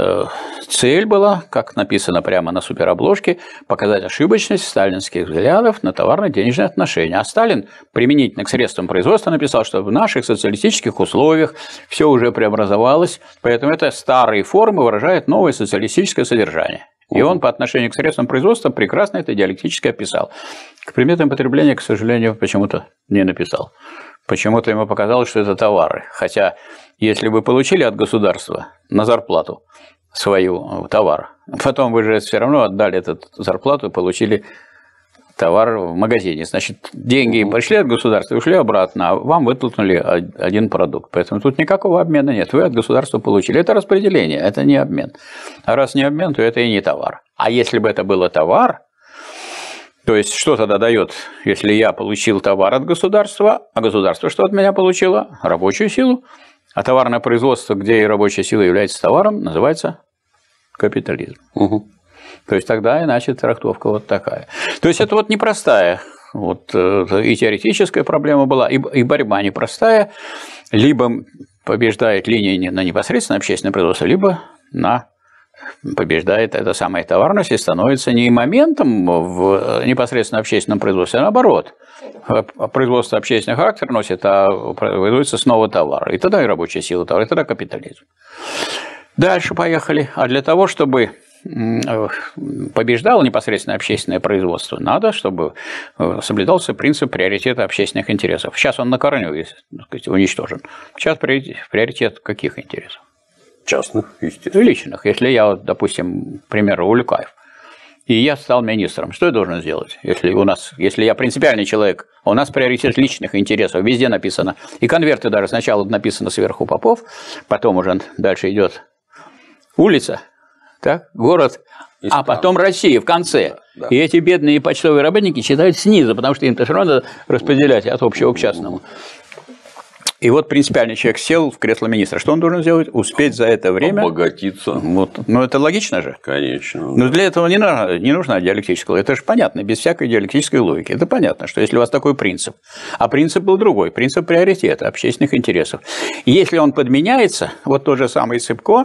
цель была, как написано прямо на суперобложке, показать ошибочность сталинских взглядов на товарно-денежные отношения. А Сталин применительно к средствам производства написал, что в наших социалистических условиях все уже преобразовалось, поэтому это старые формы выражают новое социалистическое содержание. И он по отношению к средствам производства прекрасно это диалектически описал. К предметам потребления, к сожалению, почему-то не написал. Почему-то ему показалось, что это товары. Хотя, если вы получили от государства на зарплату свою товар, потом вы же все равно отдали эту зарплату и получили товар в магазине. Значит, деньги пришли от государства, ушли обратно, а вам вытолкнули один продукт. Поэтому тут никакого обмена нет. Вы от государства получили. Это распределение, это не обмен. А раз не обмен, то это и не товар. А если бы это было товар, то есть, что тогда дает, если я получил товар от государства, а государство что от меня получило? Рабочую силу. А товарное производство, где и рабочая сила является товаром, называется капитализм. То есть, тогда иначе трактовка вот такая. То есть, это вот непростая вот, и теоретическая проблема была, и борьба непростая. Либо побеждает линия на непосредственно общественное производство, либо побеждает эта самая товарность и становится не моментом в непосредственно общественном производстве, а наоборот. производство общественный характер носит, а производится снова товар. И тогда и рабочая сила товара, и тогда капитализм. Дальше поехали. А для того, чтобы побеждало непосредственно общественное производство, надо, чтобы соблюдался принцип приоритета общественных интересов. Сейчас он на корню, так сказать, уничтожен. Сейчас приоритет каких интересов? Частных, естественно. Личных. Если я, допустим, к примеру, Улюкаев, и я стал министром, что я должен сделать? Если я принципиальный человек, у нас приоритет личных интересов, везде написано. И конверты даже сначала написано сверху Попов, потом уже дальше идет улица, так, город, а потом Россия в конце. Да. И эти бедные почтовые работники читают снизу, потому что им-то все равно надо распределять от общего к частному. И вот принципиальный человек сел в кресло министра. Что он должен сделать? Успеть за это время… Обогатиться. Вот. Ну, это логично же. Конечно. Но для этого не нужна диалектическая логика. Это же понятно, без всякой диалектической логики. Это понятно, что если у вас такой принцип, а принцип был другой, принцип приоритета, общественных интересов. И если он подменяется, вот тот же самый Цыпко,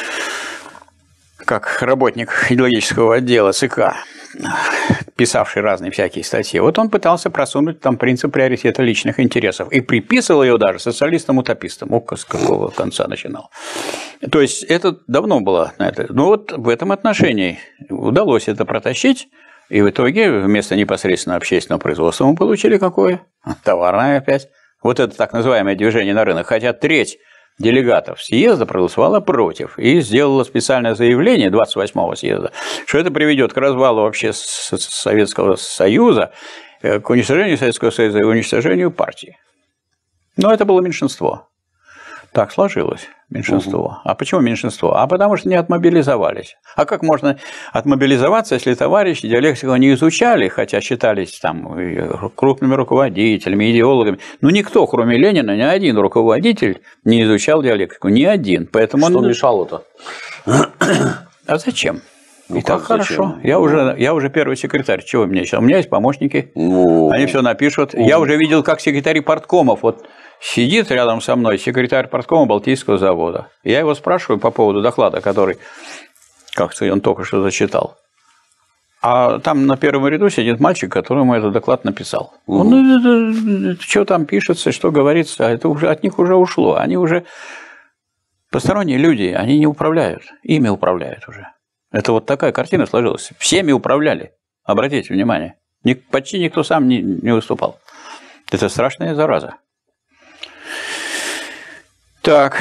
как работник идеологического отдела ЦК, писавший разные всякие статьи, вот он пытался просунуть там принцип приоритета личных интересов и приписывал ее даже социалистам-утопистам. С какого конца начинал. То есть это давно было. Но вот в этом отношении удалось это протащить, и в итоге вместо непосредственно общественного производства мы получили какое? Товарное опять. Вот это так называемое движение на рынок. Хотя треть делегатов съезда проголосовала против и сделала специальное заявление 28-го съезда, что это приведет к развалу вообще Советского Союза, к уничтожению Советского Союза и уничтожению партии. Но это было меньшинство. Так сложилось меньшинство. А почему меньшинство? А потому что не отмобилизовались. А как можно отмобилизоваться, если товарищи диалектику не изучали, хотя считались там крупными руководителями, идеологами? Ну, никто, кроме Ленина, ни один руководитель не изучал диалектику. Ни один. Поэтому что мешало-то? А зачем? Ну, и так хорошо. Я уже первый секретарь. Чего мне сейчас? У меня есть помощники. Они все напишут. Я уже видел, как секретарь парткомов. Вот сидит рядом со мной секретарь парткома Балтийского завода. Я его спрашиваю по поводу доклада, который, как-то он только что зачитал. А там на первом ряду сидит мальчик, которому этот доклад написал. Он, что там пишется, что говорится, это уже от них уже ушло. Они уже посторонние люди, они не управляют. Ими управляют уже. Это вот такая картина сложилась. Всеми управляли. Обратите внимание. Почти никто сам не выступал. Это страшная зараза. Так,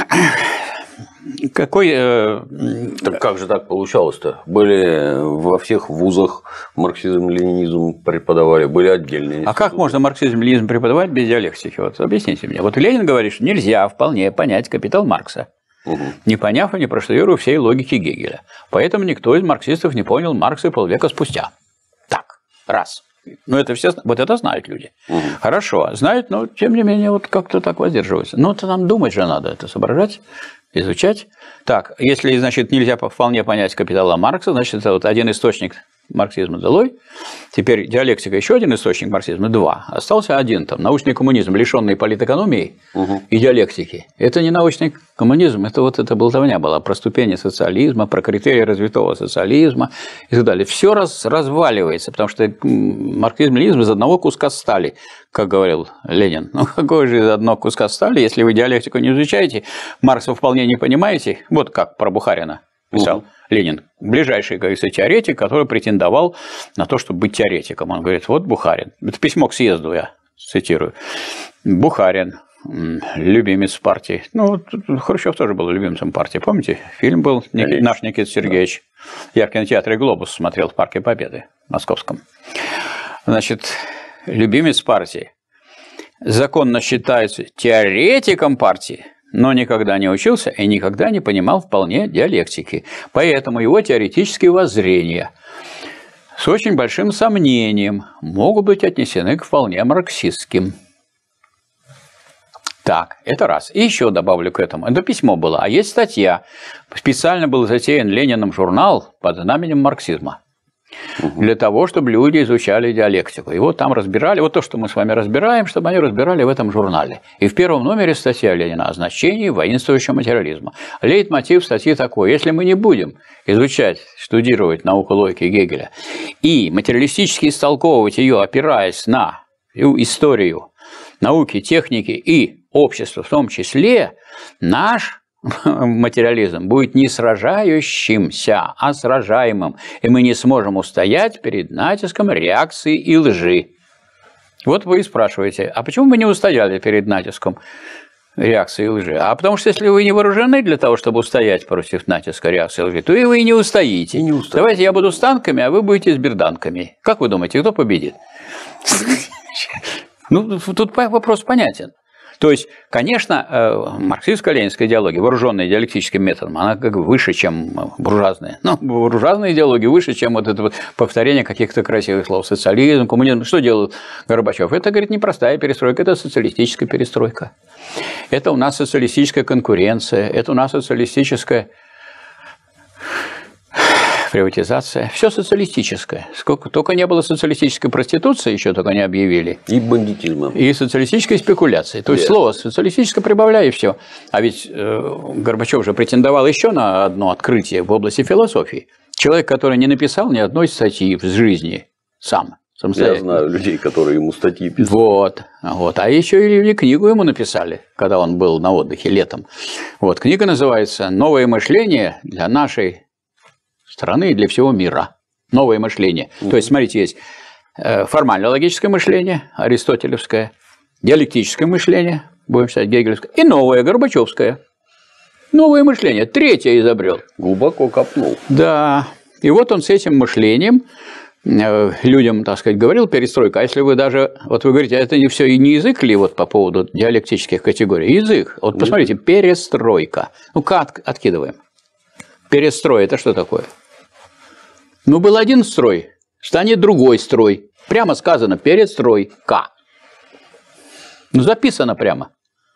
Так как же так получалось-то? Были во всех вузах марксизм-ленинизм преподавали, были отдельные. А как можно марксизм-ленинизм преподавать без диалектики? Вот объясните мне. Вот Ленин говорит, что нельзя вполне понять капитал Маркса, не поняв и не проштудируя всей логики Гегеля. Поэтому никто из марксистов не понял Маркса полвека спустя. Так, раз. Ну, это все, вот это знают люди. Хорошо, знают, но тем не менее вот как-то так воздерживаются. Ну, это нам думать же надо, это соображать, изучать. Так, если, значит, нельзя вполне понять капитала Маркса, значит, это вот один источник марксизма долой. Теперь диалектика еще один источник марксизма, два. Остался один, там, научный коммунизм, лишенный политэкономии и диалектики. Это не научный коммунизм, это вот эта болтовня была про ступени социализма, про критерии развитого социализма и так далее. Все разваливается, потому что марксизм-ленинизм из одного куска стали, как говорил Ленин. Ну, какой же из одного куска стали, если вы диалектику не изучаете, Маркса вполне не понимаете, вот как про Бухарина писал Ленин, ближайший, говорится, теоретик, который претендовал на то, чтобы быть теоретиком. Он говорит, вот Бухарин. Это письмо к съезду, я цитирую. Бухарин, любимец партии. Ну, Хрущев тоже был любимцем партии. Помните, фильм был наш Никита Сергеевич. Я в кинотеатре «Глобус» смотрел в Парке Победы московском. Значит, любимец партии законно считается теоретиком партии, но никогда не учился и никогда не понимал вполне диалектики. Поэтому его теоретические воззрения с очень большим сомнением могут быть отнесены к вполне марксистским. Так, это раз. И еще добавлю к этому. Это письмо было, а есть статья. Специально был затеян Лениным журнал под знаменем марксизма. Для того, чтобы люди изучали диалектику. И вот там разбирали, вот то, что мы с вами разбираем, чтобы они разбирали в этом журнале. И в первом номере статья Ленина о значении воинствующего материализма. Лейтмотив статьи такой: если мы не будем изучать, штудировать науку логики Гегеля и материалистически истолковывать ее, опираясь на историю науки, техники и общества в том числе, наш материализм будет не сражающимся, а сражаемым. И мы не сможем устоять перед натиском реакции и лжи. Вот вы и спрашиваете, а почему мы не устояли перед натиском реакции и лжи? А потому что если вы не вооружены для того, чтобы устоять против натиска реакции и лжи, то и вы и не устоите. Давайте я буду с танками, а вы будете с берданками. Как вы думаете, кто победит? Ну, тут вопрос понятен. То есть, конечно, марксистско-ленинская идеология, вооруженная диалектическим методом, она как бы выше, чем буржуазная. Но буржуазная идеология выше, чем вот это вот повторение каких-то красивых слов. Социализм, коммунизм. Что делал Горбачев? Это, говорит, непростая перестройка, это социалистическая перестройка. Это у нас социалистическая конкуренция, это у нас социалистическая приватизация. Все социалистическое. Сколько только не было социалистической проституции, еще только не объявили. И бандитизма. И социалистической спекуляции. То есть слово социалистическое прибавляй, и все. А ведь Горбачев же претендовал еще на одно открытие в области философии. Человек, который не написал ни одной статьи в жизни сам. Я знаю людей, которые ему статьи писали. Вот. А еще и книгу ему написали, когда он был на отдыхе летом. Вот. Книга называется «Новое мышление для нашей страны и для всего мира». Новое мышление. То есть, смотрите, есть формально-логическое мышление, аристотелевское, диалектическое мышление, будем считать гегелевское, и новое, горбачевское. Новое мышление. Третье изобрел. Глубоко копнул. Да. И вот он с этим мышлением людям, так сказать, говорил перестройка. А если вы даже, вот вы говорите, это не все и не язык ли вот по поводу диалектических категорий? Язык. Вот посмотрите, перестройка. Ну-ка, откидываем. Перестрой – это что такое? Ну, был один строй, станет другой строй. Прямо сказано перестройка. Ну, записано прямо.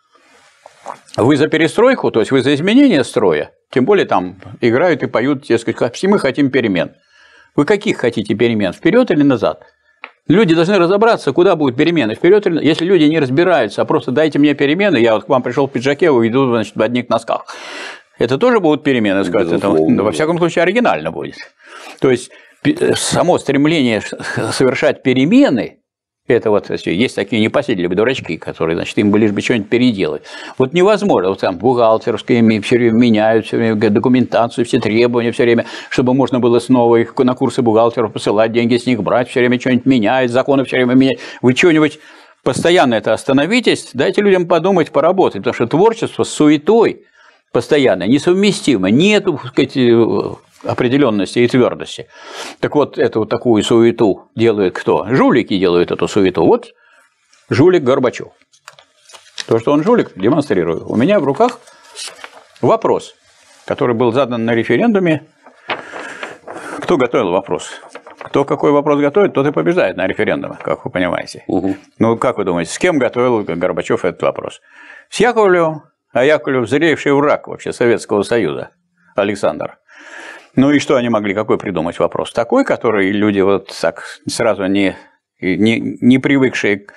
Вы за перестройку, то есть вы за изменение строя, тем более там играют и поют, дескать, все мы хотим перемен. Вы каких хотите перемен? Вперед или назад? Люди должны разобраться, куда будут перемены. Вперед или назад. Если люди не разбираются, а просто дайте мне перемены, я вот к вам пришел в пиджаке, уйду, значит, в одних носках. Это тоже будут перемены, скажут. Это, во всяком случае, оригинально будет. То есть само стремление совершать перемены, это вот есть такие непоседливые дурачки, которые, значит, им бы лишь бы что-нибудь переделать. Вот невозможно. Вот там бухгалтерские все время меняют, все время документацию, все требования все время, чтобы можно было снова их на курсы бухгалтеров посылать, деньги с них брать, все время что-нибудь меняют, законы все время меняют. Вы что-нибудь постоянно это остановитесь, дайте людям подумать, поработать, потому что творчество с суетой постоянно несовместимо, нету, так сказать, определенности и твердости. Так вот, эту вот такую суету делает кто? Жулики делают эту суету. Вот жулик Горбачев. То, что он жулик, демонстрирую. У меня в руках вопрос, который был задан на референдуме. Кто готовил вопрос? Кто какой вопрос готовит, тот и побеждает на референдуме, как вы понимаете. Ну, как вы думаете, с кем готовил Горбачев этот вопрос? С Яковлевым? А Яковлев зрелейший враг вообще Советского Союза, Александр. Ну и что они могли, какой придумать вопрос? Такой, который люди вот так сразу не привыкшие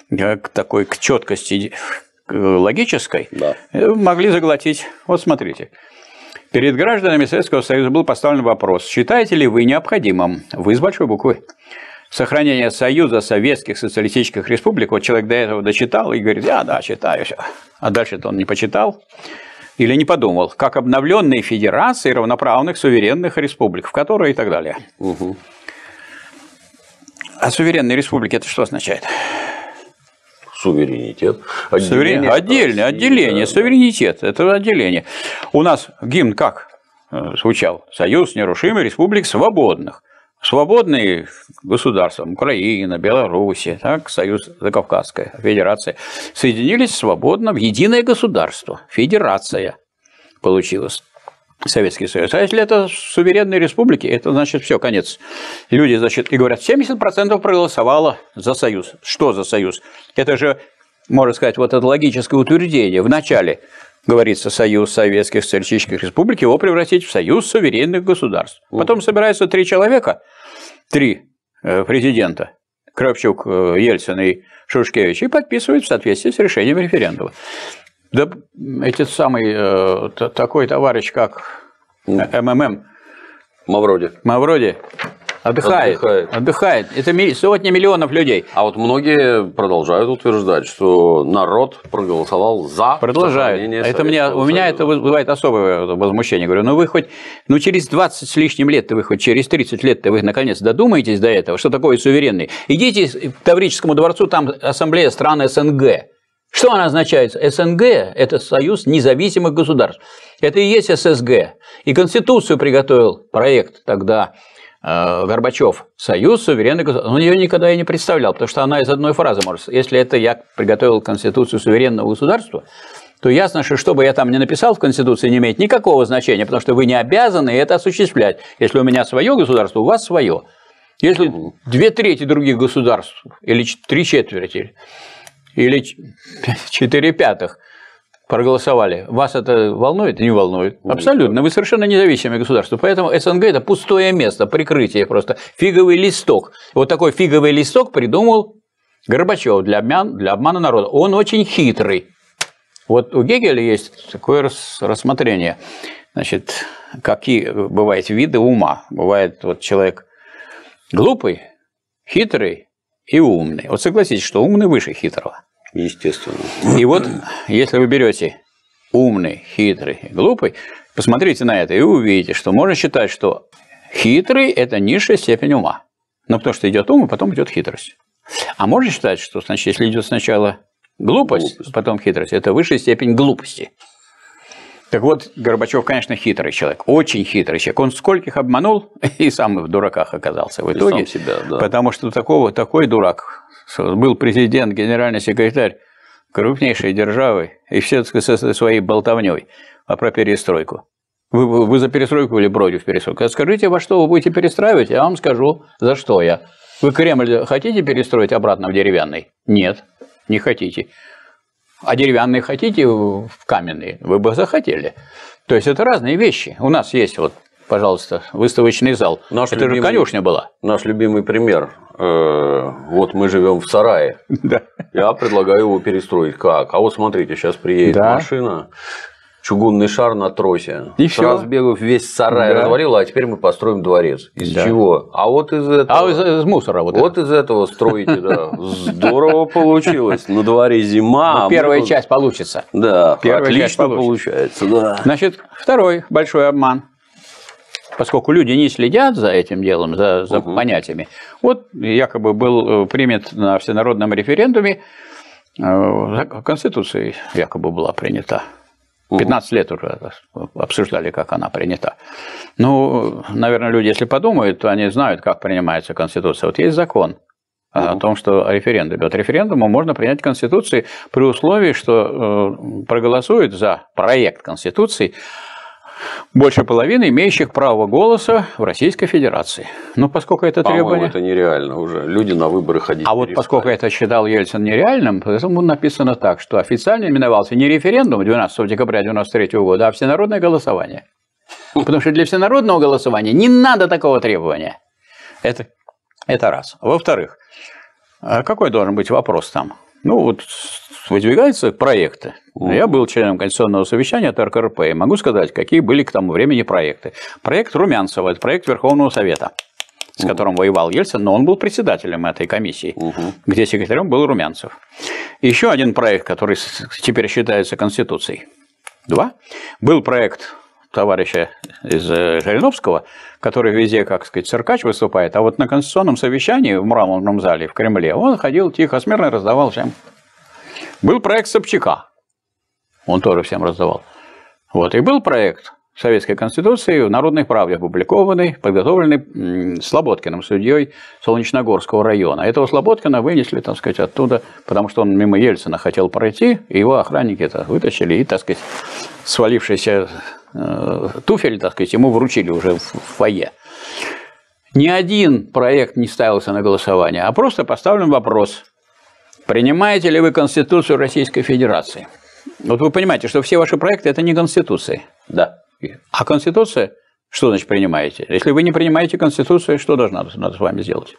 к четкости логической, да, могли заглотить. Вот смотрите. Перед гражданами Советского Союза был поставлен вопрос: считаете ли вы необходимым, вы с большой буквы, сохранение Союза Советских Социалистических Республик? Вот человек до этого дочитал и говорит: да, читаю. А дальше-то он не почитал или не подумал, как обновленные федерации равноправных суверенных республик, в которые и так далее. А суверенные республики – это что означает? Суверенитет. Отделение. Суверенитет – это отделение. У нас гимн как звучал? Союз нерушимых республик свободных. Свободные государства, Украина, Белоруссия, так, Союз Закавказская Федерация, соединились свободно в единое государство, федерация получилась, Советский Союз. А если это суверенные республики, это значит все, конец. Люди, значит, и говорят, 70% проголосовало за Союз. Что за Союз? Это же, можно сказать, вот это логическое утверждение. Вначале говорится Союз Советских Социалистических Республик, его превратить в Союз суверенных государств. Потом собираются 3 человека, 3 президента, Кравчук, Ельцин и Шушкевич, и подписывают в соответствии с решением референдума. Да этот самый такой товарищ, как МММ. Мавроди. Отдыхает. Это сотни миллионов людей. А вот многие продолжают утверждать, что народ проголосовал за сохранение Советского Союза. У меня это вызывает особое возмущение. Говорю, ну вы хоть, через 20 с лишним лет, вы хоть через 30 лет вы наконец додумаетесь до этого, что такое суверенный. Идите к Таврическому дворцу, там ассамблея стран СНГ. Что она означает? СНГ – это союз независимых государств. Это и есть ССГ. И Конституцию приготовил проект тогда Горбачев. Союз суверенных государств. Он ее никогда и не представлял, потому что она из одной фразы может. Если это я приготовил Конституцию суверенного государства, то ясно, что бы я там ни написал в Конституции, не имеет никакого значения, потому что вы не обязаны это осуществлять. Если у меня свое государство, у вас свое. Если 2/3 других государств, или 3/4, или 4/5 проголосовали, вас это волнует? Не волнует. Абсолютно. Вы совершенно независимое государство. Поэтому СНГ – это пустое место, прикрытие просто. Фиговый листок. Вот такой фиговый листок придумал Горбачев для обмана народа. Он очень хитрый. Вот у Гегеля есть такое рассмотрение. Значит, какие бывают виды ума. Бывает вот человек глупый, хитрый и умный. Вот согласитесь, что умный выше хитрого. Естественно. И вот, если вы берете умный, хитрый и глупый, посмотрите на это и вы увидите, что можно считать, что хитрый – это низшая степень ума. Ну, потому что идет ум, и потом идет хитрость. А можно считать, что, значит, если идет сначала глупость, потом хитрость – это высшая степень глупости. Так вот, Горбачев, конечно, хитрый человек, очень хитрый человек. Он скольких обманул и сам в дураках оказался в итоге. И сам себя, да. Потому что такой дурак. Был президент, генеральный секретарь крупнейшей державы, и все со своей болтовней про перестройку. Вы за перестройку или против перестройки? Скажите, во что вы будете перестраивать, я вам скажу, за что я. Вы Кремль хотите перестроить обратно в деревянный? Нет, не хотите. А деревянные хотите в каменные? Вы бы захотели. То есть это разные вещи. У нас есть вот, пожалуйста, выставочный зал. Это же конюшня была. Наш любимый пример. Вот мы живем в сарае. Да. Я предлагаю его перестроить. Как? А вот смотрите, сейчас приедет машина, чугунный шар на тросе. И с разбегов весь сарай развалил, а теперь мы построим дворец. Из чего? А вот из этого. Из мусора. Вот из этого строите, да. Здорово получилось. На дворе зима. Первая часть получится. Да, отлично получается. Да. Значит, второй большой обман. Поскольку люди не следят за этим делом, за понятиями. Вот якобы был принят на всенародном референдуме, Конституция якобы была принята. 15 лет уже обсуждали, как она принята. Ну, наверное, люди, если подумают, то они знают, как принимается Конституция. Вот есть закон о том, что референдум. От референдума можно принять Конституцию при условии, что проголосует за проект Конституции больше половины имеющих право голоса в Российской Федерации. Ну, поскольку это требование... это нереально уже. Люди на выборы ходить А вот поскольку это считал Ельцин нереальным, поэтому написано так, что официально именовался не референдум 12 декабря 1993 года, а всенародное голосование. Потому что для всенародного голосования не надо такого требования. Это раз. Во-вторых, какой должен быть вопрос там? Ну, вот выдвигаются проекты. Я был членом Конституционного совещания от РКРП и могу сказать, какие были к тому времени проекты. Проект Румянцева, это проект Верховного Совета, с которым воевал Ельцин, но он был председателем этой комиссии, где секретарем был Румянцев. Еще один проект, который теперь считается Конституцией. 2. Был проект товарища из Жириновского, который везде, как сказать, циркач выступает, а вот на конституционном совещании в мраморном зале в Кремле он ходил тихо, смирно раздавал всем. Был проект Собчака, он тоже всем раздавал. Вот, и был проект Советской Конституции в «Народной правде» опубликованный, подготовленный Слободкиным, судьей Солнечногорского района. Этого Слободкина вынесли, так сказать, оттуда, потому что он мимо Ельцина хотел пройти, и его охранники это вытащили, и, так сказать, свалившийся туфель, так сказать, ему вручили уже в фойе. Ни один проект не ставился на голосование, а просто поставлен вопрос: принимаете ли вы Конституцию Российской Федерации? Вот вы понимаете, что все ваши проекты – это не Конституция. Да. А Конституция, что значит принимаете? Если вы не принимаете Конституцию, что надо с вами сделать?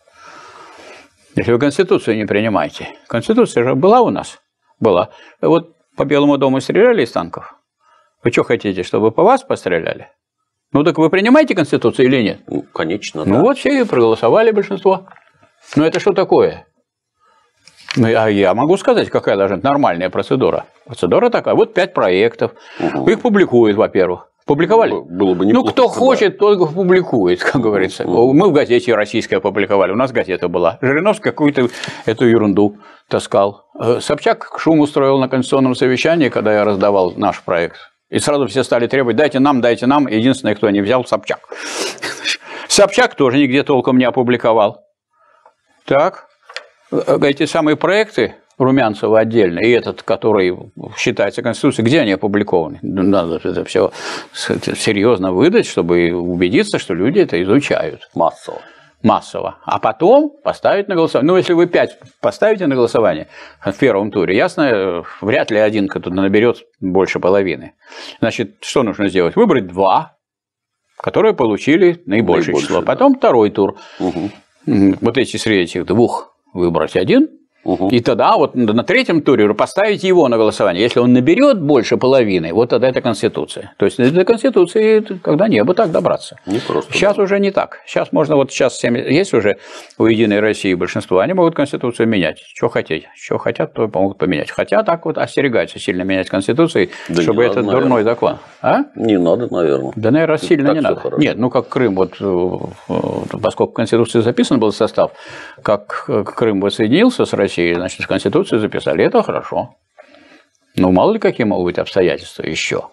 Если вы Конституцию не принимаете. Конституция же была у нас? Была. Вот по Белому дому стреляли из танков. Вы что хотите, чтобы по вас постреляли? Ну так вы принимаете Конституцию или нет? Ну, конечно, да. Ну вот все и проголосовали большинство. Но это что такое? Ну, я могу сказать, какая должна быть нормальная процедура. Процедура такая. Вот 5 проектов. Их публикуют, во-первых. Публиковали? Было бы неплохо. Ну, кто хочет, только публикует, как говорится. Мы в газете российской опубликовали. У нас газета была. Жириновский какую-то эту ерунду таскал. Собчак шум устроил на конституционном совещании, когда я раздавал наш проект. И сразу все стали требовать: дайте нам, дайте нам. Единственное, кто не взял, Собчак. Собчак тоже нигде толком не опубликовал. Так, эти самые проекты Румянцева отдельно, и этот, который считается Конституцией, где они опубликованы? Надо это все серьезно выдать, чтобы убедиться, что люди это изучают. Массово. А потом поставить на голосование. Ну, если вы 5 поставите на голосование в первом туре, ясно, вряд ли один, кто наберет больше половины. Значит, что нужно сделать? Выбрать 2, которые получили наибольшее число. Да. Потом второй тур. Вот эти среди этих 2 выбрать 1. И тогда вот на третьем туре поставить его на голосование. Если он наберет больше половины, вот тогда это Конституция. То есть до Конституции когда не бы так добраться. Сейчас уже не так. Сейчас можно, вот сейчас есть уже у Единой России большинство, они могут Конституцию менять. Что хотеть. Что хотят, то могут поменять. Хотя так вот остерегаются сильно менять Конституцию, да, чтобы этот дурной закон. А? Не надо, наверное. Да, наверное, сильно так не надо. Хорошо. Нет, ну как Крым, вот поскольку в Конституции записан был состав, как Крым воссоединился с Россией, значит, в Конституцию записали, это хорошо. Но мало ли какие могут быть обстоятельства еще.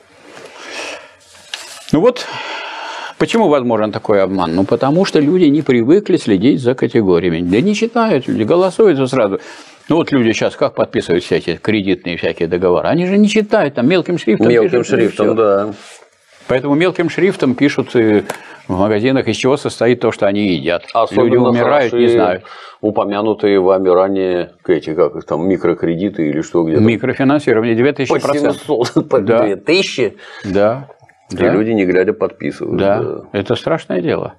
Ну вот, почему возможен такой обман? Ну, потому что люди не привыкли следить за категориями. Да не читают люди, голосуют сразу. Ну, вот люди сейчас как подписывают всякие кредитные всякие договоры? Они же не читают, там мелким шрифтом пишут. Мелким шрифтом, да. Поэтому мелким шрифтом пишут в магазинах, из чего состоит то, что они едят. Особенно люди умирают, не знают. Упомянутые вами ранее эти, как их там, микрокредиты или что где-то. Микрофинансирование 2000%. По 700, по 2000. Да. И люди, не глядя, подписывают. Да, это страшное дело.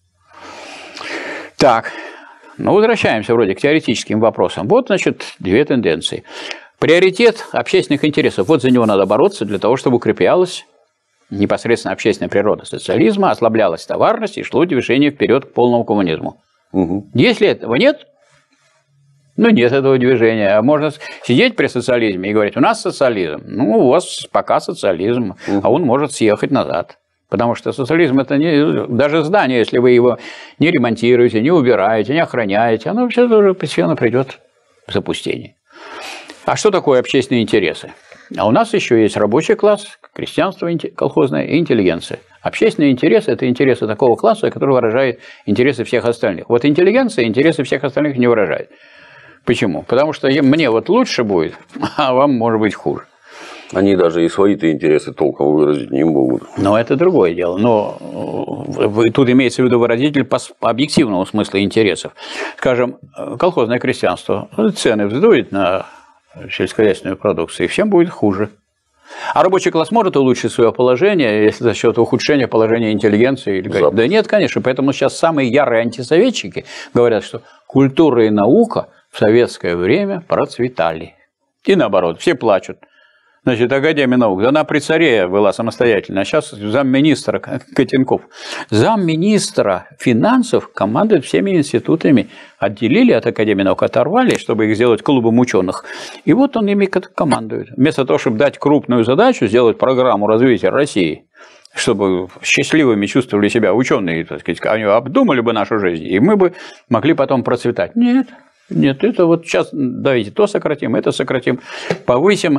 Так, ну возвращаемся вроде к теоретическим вопросам. Вот, значит, 2 тенденции. Приоритет общественных интересов. Вот за него надо бороться для того, чтобы укреплялась непосредственно общественная природа социализма, ослаблялась товарность и шло движение вперед к полному коммунизму. Если этого нет, ну нет этого движения. А можно сидеть при социализме и говорить: у нас социализм. Ну, у вас пока социализм, а он может съехать назад. Потому что социализм – это не даже здание, если вы его не ремонтируете, не убираете, не охраняете, оно все тоже постепенно придет в запустение. А что такое общественные интересы? А у нас еще есть рабочий класс, крестьянство колхозное и интеллигенция. Общественные интересы – это интересы такого класса, который выражает интересы всех остальных. Вот интеллигенция интересы всех остальных не выражает. Почему? Потому что мне вот лучше будет, а вам может быть хуже. Они даже и свои-то интересы толком выразить не могут. Но это другое дело. Но тут имеется в виду выразитель по объективному смыслу интересов. Скажем, колхозное крестьянство цены вздует на сельскохозяйственную продукцию, и всем будет хуже. А рабочий класс может улучшить свое положение, если за счет ухудшения положения интеллигенции? Да нет, конечно. Поэтому сейчас самые ярые антисоветчики говорят, что культура и наука в советское время процветали. И наоборот, все плачут. Значит, Академия наук, да она при царе была самостоятельно, а сейчас замминистра Котенков. Замминистра финансов командует всеми институтами, отделили от Академии наук, оторвали, чтобы их сделать клубом ученых. И вот он ими командует. Вместо того, чтобы дать крупную задачу, сделать программу развития России, чтобы счастливыми чувствовали себя ученые, так сказать, они обдумали бы нашу жизнь, и мы бы могли потом процветать. Нет. Нет, это вот сейчас давайте то сократим, это сократим, повысим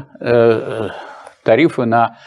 тарифы на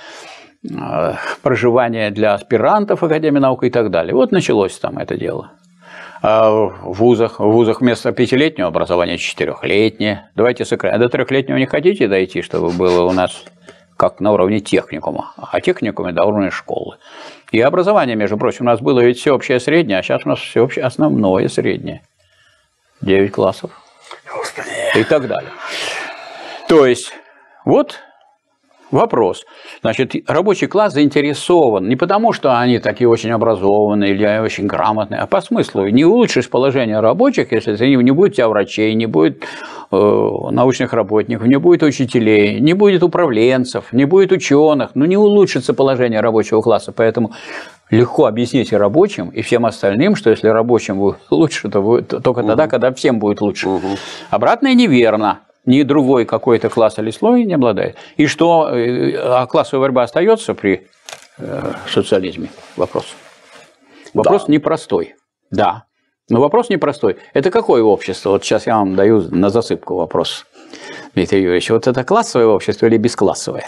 проживание для аспирантов Академии наук и так далее. Вот началось там это дело. А в вузах вместо 5-летнего образования 4-летнее. Давайте сократим. А до 3-летнего не хотите дойти, чтобы было у нас как на уровне техникума, а техникуме до уровня школы. И образование, между прочим, у нас было ведь всеобщее среднее, а сейчас у нас всеобщее основное среднее. 9 классов. Господи. И так далее. То есть, вот Вопрос. Значит, рабочий класс заинтересован не потому, что они такие очень образованные или очень грамотные, а по смыслу. Не улучшишь положение рабочих, если не будет у тебя врачей, не будет научных работников, не будет учителей, не будет управленцев, не будет ученых. Ну, не улучшится положение рабочего класса. Поэтому легко объяснить и рабочим, и всем остальным, что если рабочим будет лучше, то будет только тогда, когда всем будет лучше. Обратное неверно. Ни другой какой-то класс или слой не обладает. И что, а классовая борьба остается при социализме? Вопрос. Вопрос непростой. Да. Но вопрос непростой. Это какое общество? Вот сейчас я вам даю на засыпку вопрос, Дмитрий Юрьевич. Вот это классовое общество или бесклассовое?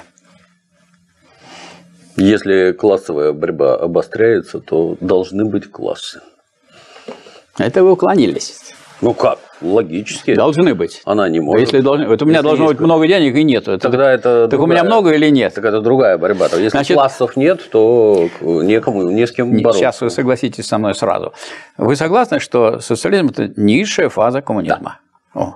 Если классовая борьба обостряется, то должны быть классы. Это вы уклонились. Ну как? Логически. Должны быть. Она не может. Если должны, вот у меня должно быть много денег и нет. Тогда это так другая, у меня много или нет? Так это другая борьба. Если значит, классов нет, то не с кем бороться. Сейчас вы согласитесь со мной сразу. Вы согласны, что социализм – это низшая фаза коммунизма? Да.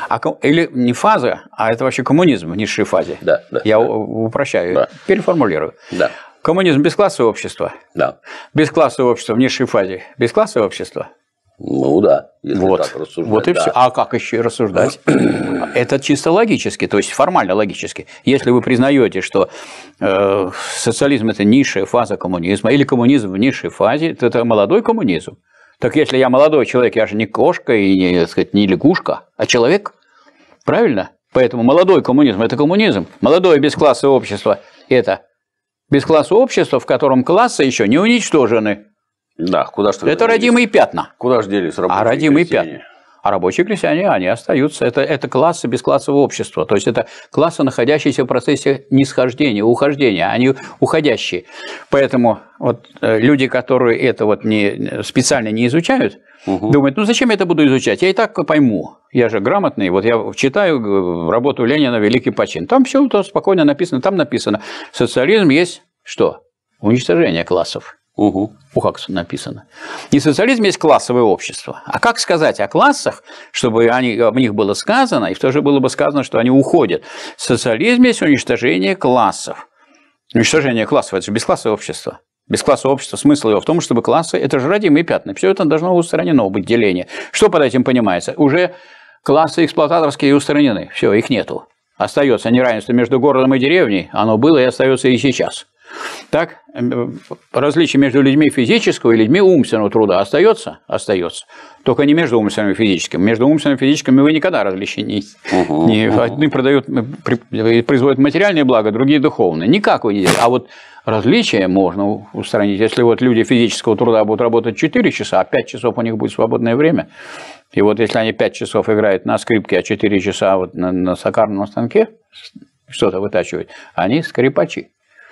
Или не фаза, а это вообще коммунизм в низшей фазе. Да, да, я упрощаю, переформулирую. Да. Коммунизм – бесклассовое общество. Да. Бесклассовое общество в низшей фазе. Бесклассовое общество. Ну да, если вот. так рассуждать. Вот и все. А как еще рассуждать? Это чисто логически, то есть формально логически. Если вы признаете, что социализм – это низшая фаза коммунизма, или коммунизм в низшей фазе, то это молодой коммунизм. Так если я молодой человек, я же не кошка и не, так сказать, не лягушка, а человек. Правильно? Поэтому молодой коммунизм – это коммунизм. Молодое бесклассовое общество – это бесклассовое общество, в котором классы еще не уничтожены. Да, куда что это родимые пятна. Куда же делись рабочие крестьяне? Родимые крестьяне? Пятна. А рабочие крестьяне, они остаются. Это классы бесклассового общества. То есть это классы, находящиеся в процессе нисхождения, ухождения, они уходящие. Поэтому вот люди, которые это вот специально не изучают, думают, ну зачем я это буду изучать? Я и так пойму. Я же грамотный. Вот я читаю работу Ленина «Великий почин». Там все спокойно написано. Там написано, социализм есть что? Уничтожение классов. Как написано. Не социализм есть классовое общество. А как сказать о классах, чтобы об них было сказано, и в то же было бы сказано, что они уходят? Социализм есть уничтожение классов. Уничтожение классов – это же бесклассовое общество. Бесклассовое общество, смысл его в том, чтобы классы – это же родимые пятна. Все это должно устранено быть, деление. Что под этим понимается? Уже классы эксплуататорские устранены. Все, их нету. Остается неравенство между городом и деревней. Оно было и остается и сейчас. Так, различие между людьми физического и людьми умственного труда остается? Остается. Только не между умственным и физическим. Между умственным и физическим вы никогда различий не одни производят материальные блага, другие духовные. Никак вы не делаете. А вот различия можно устранить. Если вот люди физического труда будут работать 4 часа, а 5 часов у них будет свободное время. И вот если они 5 часов играют на скрипке, а 4 часа вот на токарном станке что-то вытачивают, они скрипачи.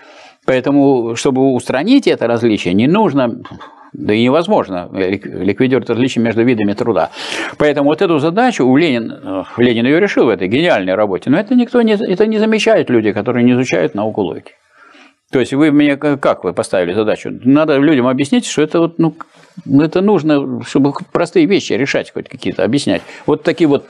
Поэтому, чтобы устранить это различие, не нужно, да и невозможно ликвидировать различия между видами труда. Поэтому вот эту задачу Ленин ее решил в этой гениальной работе, но это никто не замечает люди, которые не изучают науку логики. То есть вы мне как вы поставили задачу? Надо людям объяснить, что это вот, это нужно, чтобы простые вещи решать, хоть какие-то объяснять. Вот такие вот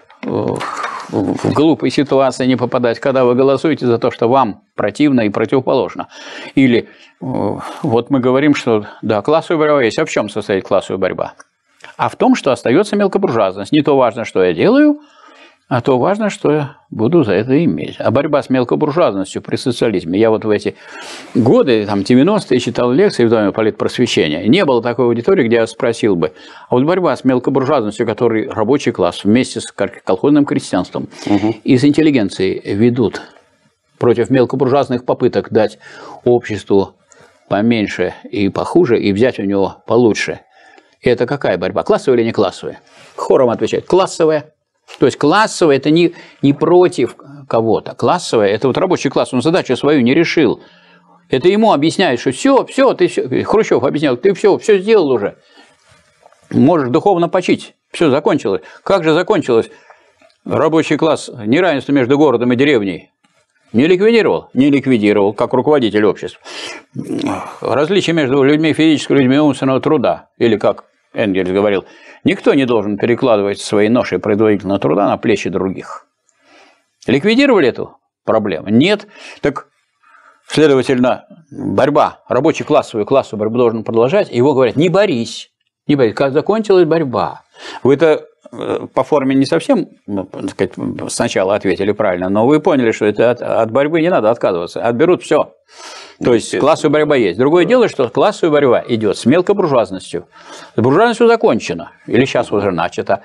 в глупые ситуации не попадать, когда вы голосуете за то, что вам противно и противоположно. Или вот мы говорим, что да, классовая борьба есть. А в чем состоит классовая борьба? А в том, что остается мелкобуржуазность. Не то важно, что я делаю, а то важно, что я буду за это иметь. А борьба с мелкобуржуазностью при социализме. Я вот в эти годы, там, 90-е, читал лекции в Доме политпросвещения. Не было такой аудитории, где я спросил бы, а вот борьба с мелкобуржуазностью, который рабочий класс вместе с колхозным крестьянством и с интеллигенцией ведут против мелкобуржуазных попыток дать обществу поменьше и похуже, и взять у него получше. И это какая борьба? Классовая или не классовая? Хором отвечает, классовая. То есть классовая – это не против кого-то. Классовая – это вот рабочий класс, он задачу свою не решил. Это ему объясняют, что все, ты все, Хрущев объяснял, ты все сделал уже. Можешь духовно почить, все закончилось. Как же закончилось? Рабочий класс неравенство между городом и деревней не ликвидировал? Не ликвидировал, как руководитель общества. Различие между людьми физического и людьми умственного труда, или как Энгельс говорил, никто не должен перекладывать свои ноши производительного труда на плечи других. Ликвидировали эту проблема? Нет. Так, следовательно, борьба, рабочий классовую борьбу должен продолжать. Его говорят, не борись. Не борись. Как закончилась борьба? Вы-то по форме не совсем, так сказать, сначала ответили правильно, но вы поняли, что это от борьбы не надо отказываться. Отберут все. То есть классовая борьба есть. Другое дело, что классовая борьба идет с мелкобуржуазностью. С буржуазностью закончено. Или сейчас уже начато.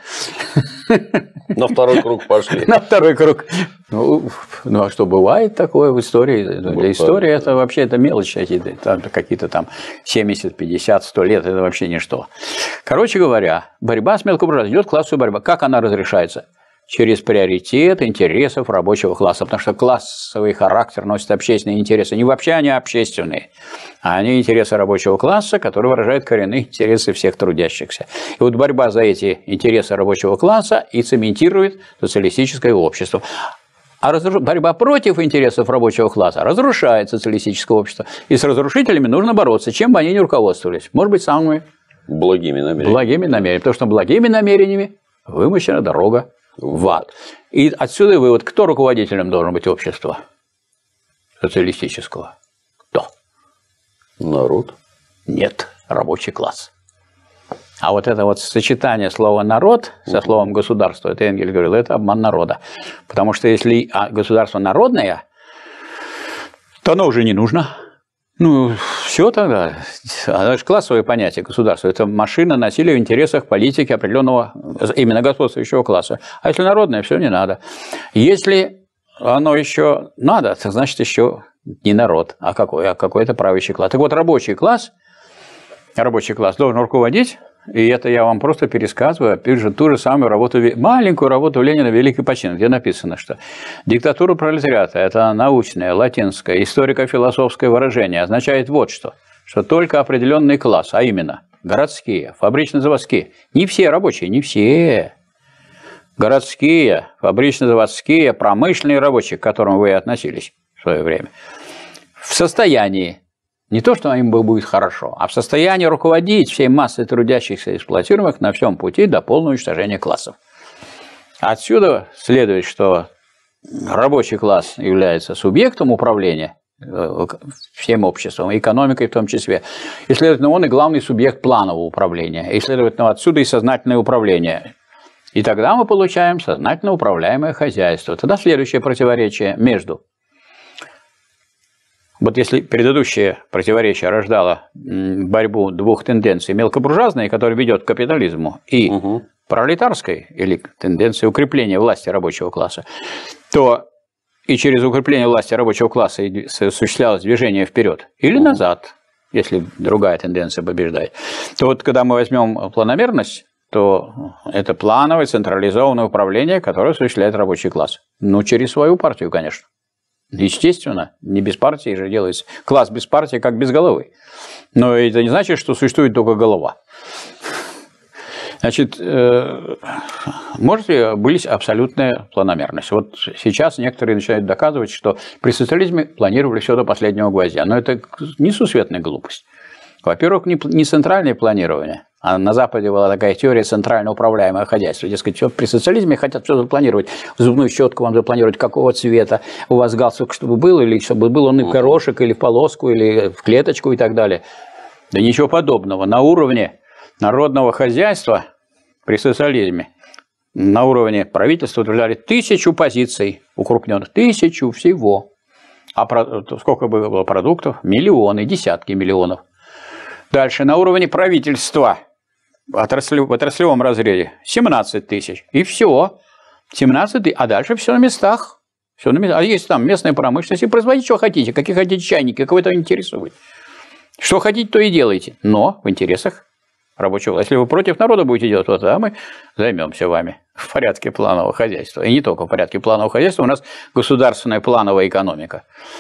На второй круг пошли. На второй круг. Ну, а что, бывает такое в истории? Для истории это вообще это мелочь. Какие-то там 70, 50, 100 лет, это вообще ничто. Короче говоря, борьба с мелкобуржуазностью идет классовая борьба. Как она разрешается? Через приоритет интересов рабочего класса, потому что классовый характер носит общественные интересы. Не вообще они общественные, а они интересы рабочего класса, которые выражают коренные интересы всех трудящихся. И вот борьба за эти интересы рабочего класса и цементирует социалистическое общество. А борьба против интересов рабочего класса разрушает социалистическое общество. И с разрушителями нужно бороться, чем бы они ни руководствовались. Может быть, самыми благими намерениями. Благими намерениями. Потому что благими намерениями вымощена дорога в ад. И отсюда вывод, кто руководителем должен быть общества социалистического? Кто? Народ. Нет, рабочий класс. А вот это вот сочетание слова «народ» со словом «государство», это Энгельс говорил, это обман народа. Потому что если государство народное, то оно уже не нужно. Ну, все тогда. Это же классовое понятие государства. Это машина насилия в интересах политики определенного, именно господствующего класса. А если народное, все не надо. Если оно еще надо, то значит еще не народ, а какой-то правящий класс. Так вот, рабочий класс должен руководить. И это я вам просто пересказываю, опять же, ту же самую работу, маленькую работу Ленина «Великий почин», где написано, что диктатура пролетариата – это научное, латинское, историко-философское выражение, означает вот что только определенный класс, а именно городские, фабрично-заводские, не все рабочие, не все, городские, фабрично-заводские, промышленные рабочие, к которым вы относились в свое время, в состоянии, не то, что им будет хорошо, а в состоянии руководить всей массой трудящихся и эксплуатируемых на всем пути до полного уничтожения классов. Отсюда следует, что рабочий класс является субъектом управления всем обществом, экономикой в том числе. И, следовательно, он и главный субъект планового управления. И, следовательно, отсюда и сознательное управление. И тогда мы получаем сознательно управляемое хозяйство. Тогда следующее противоречие между... Вот если предыдущее противоречие рождало борьбу двух тенденций, мелкобуржуазной, которая ведет к капитализму, и пролетарской, или тенденции укрепления власти рабочего класса, то и через укрепление власти рабочего класса осуществлялось движение вперед или назад, если другая тенденция побеждает, то вот когда мы возьмем планомерность, то это плановое централизованное управление, которое осуществляет рабочий класс. Ну, через свою партию, конечно. Естественно, не без партии же делается. Класс без партии, как без головы. Но это не значит, что существует только голова. Значит, может ли быть абсолютная планомерность? Вот сейчас некоторые начинают доказывать, что при социализме планировали все до последнего гвоздя. Но это несусветная глупость. Во-первых, не центральное планирование, а на Западе была такая теория центрально управляемое хозяйство. Дескать, при социализме хотят все запланировать, зубную щетку вам запланировать, какого цвета у вас галстук, чтобы был, или чтобы был он и в горошек, или в полоску, или в клеточку и так далее. Да ничего подобного. На уровне народного хозяйства при социализме, на уровне правительства утверждали 1000 позиций укрупненных, 1000 всего. А сколько было продуктов? Миллионы, десятки миллионов. Дальше, на уровне правительства, в отраслевом разрезе, 17 тысяч. И все. 17 тысяч. А дальше все на местах. Все на местах. А есть там местная промышленность. И производите, что хотите. Какие хотите чайники, кого это интересует. Что хотите, то и делайте. Но в интересах рабочего. Если вы против народа будете делать, то тогда мы займемся вами в порядке планового хозяйства. И не только в порядке планового хозяйства. У нас государственная плановая экономика.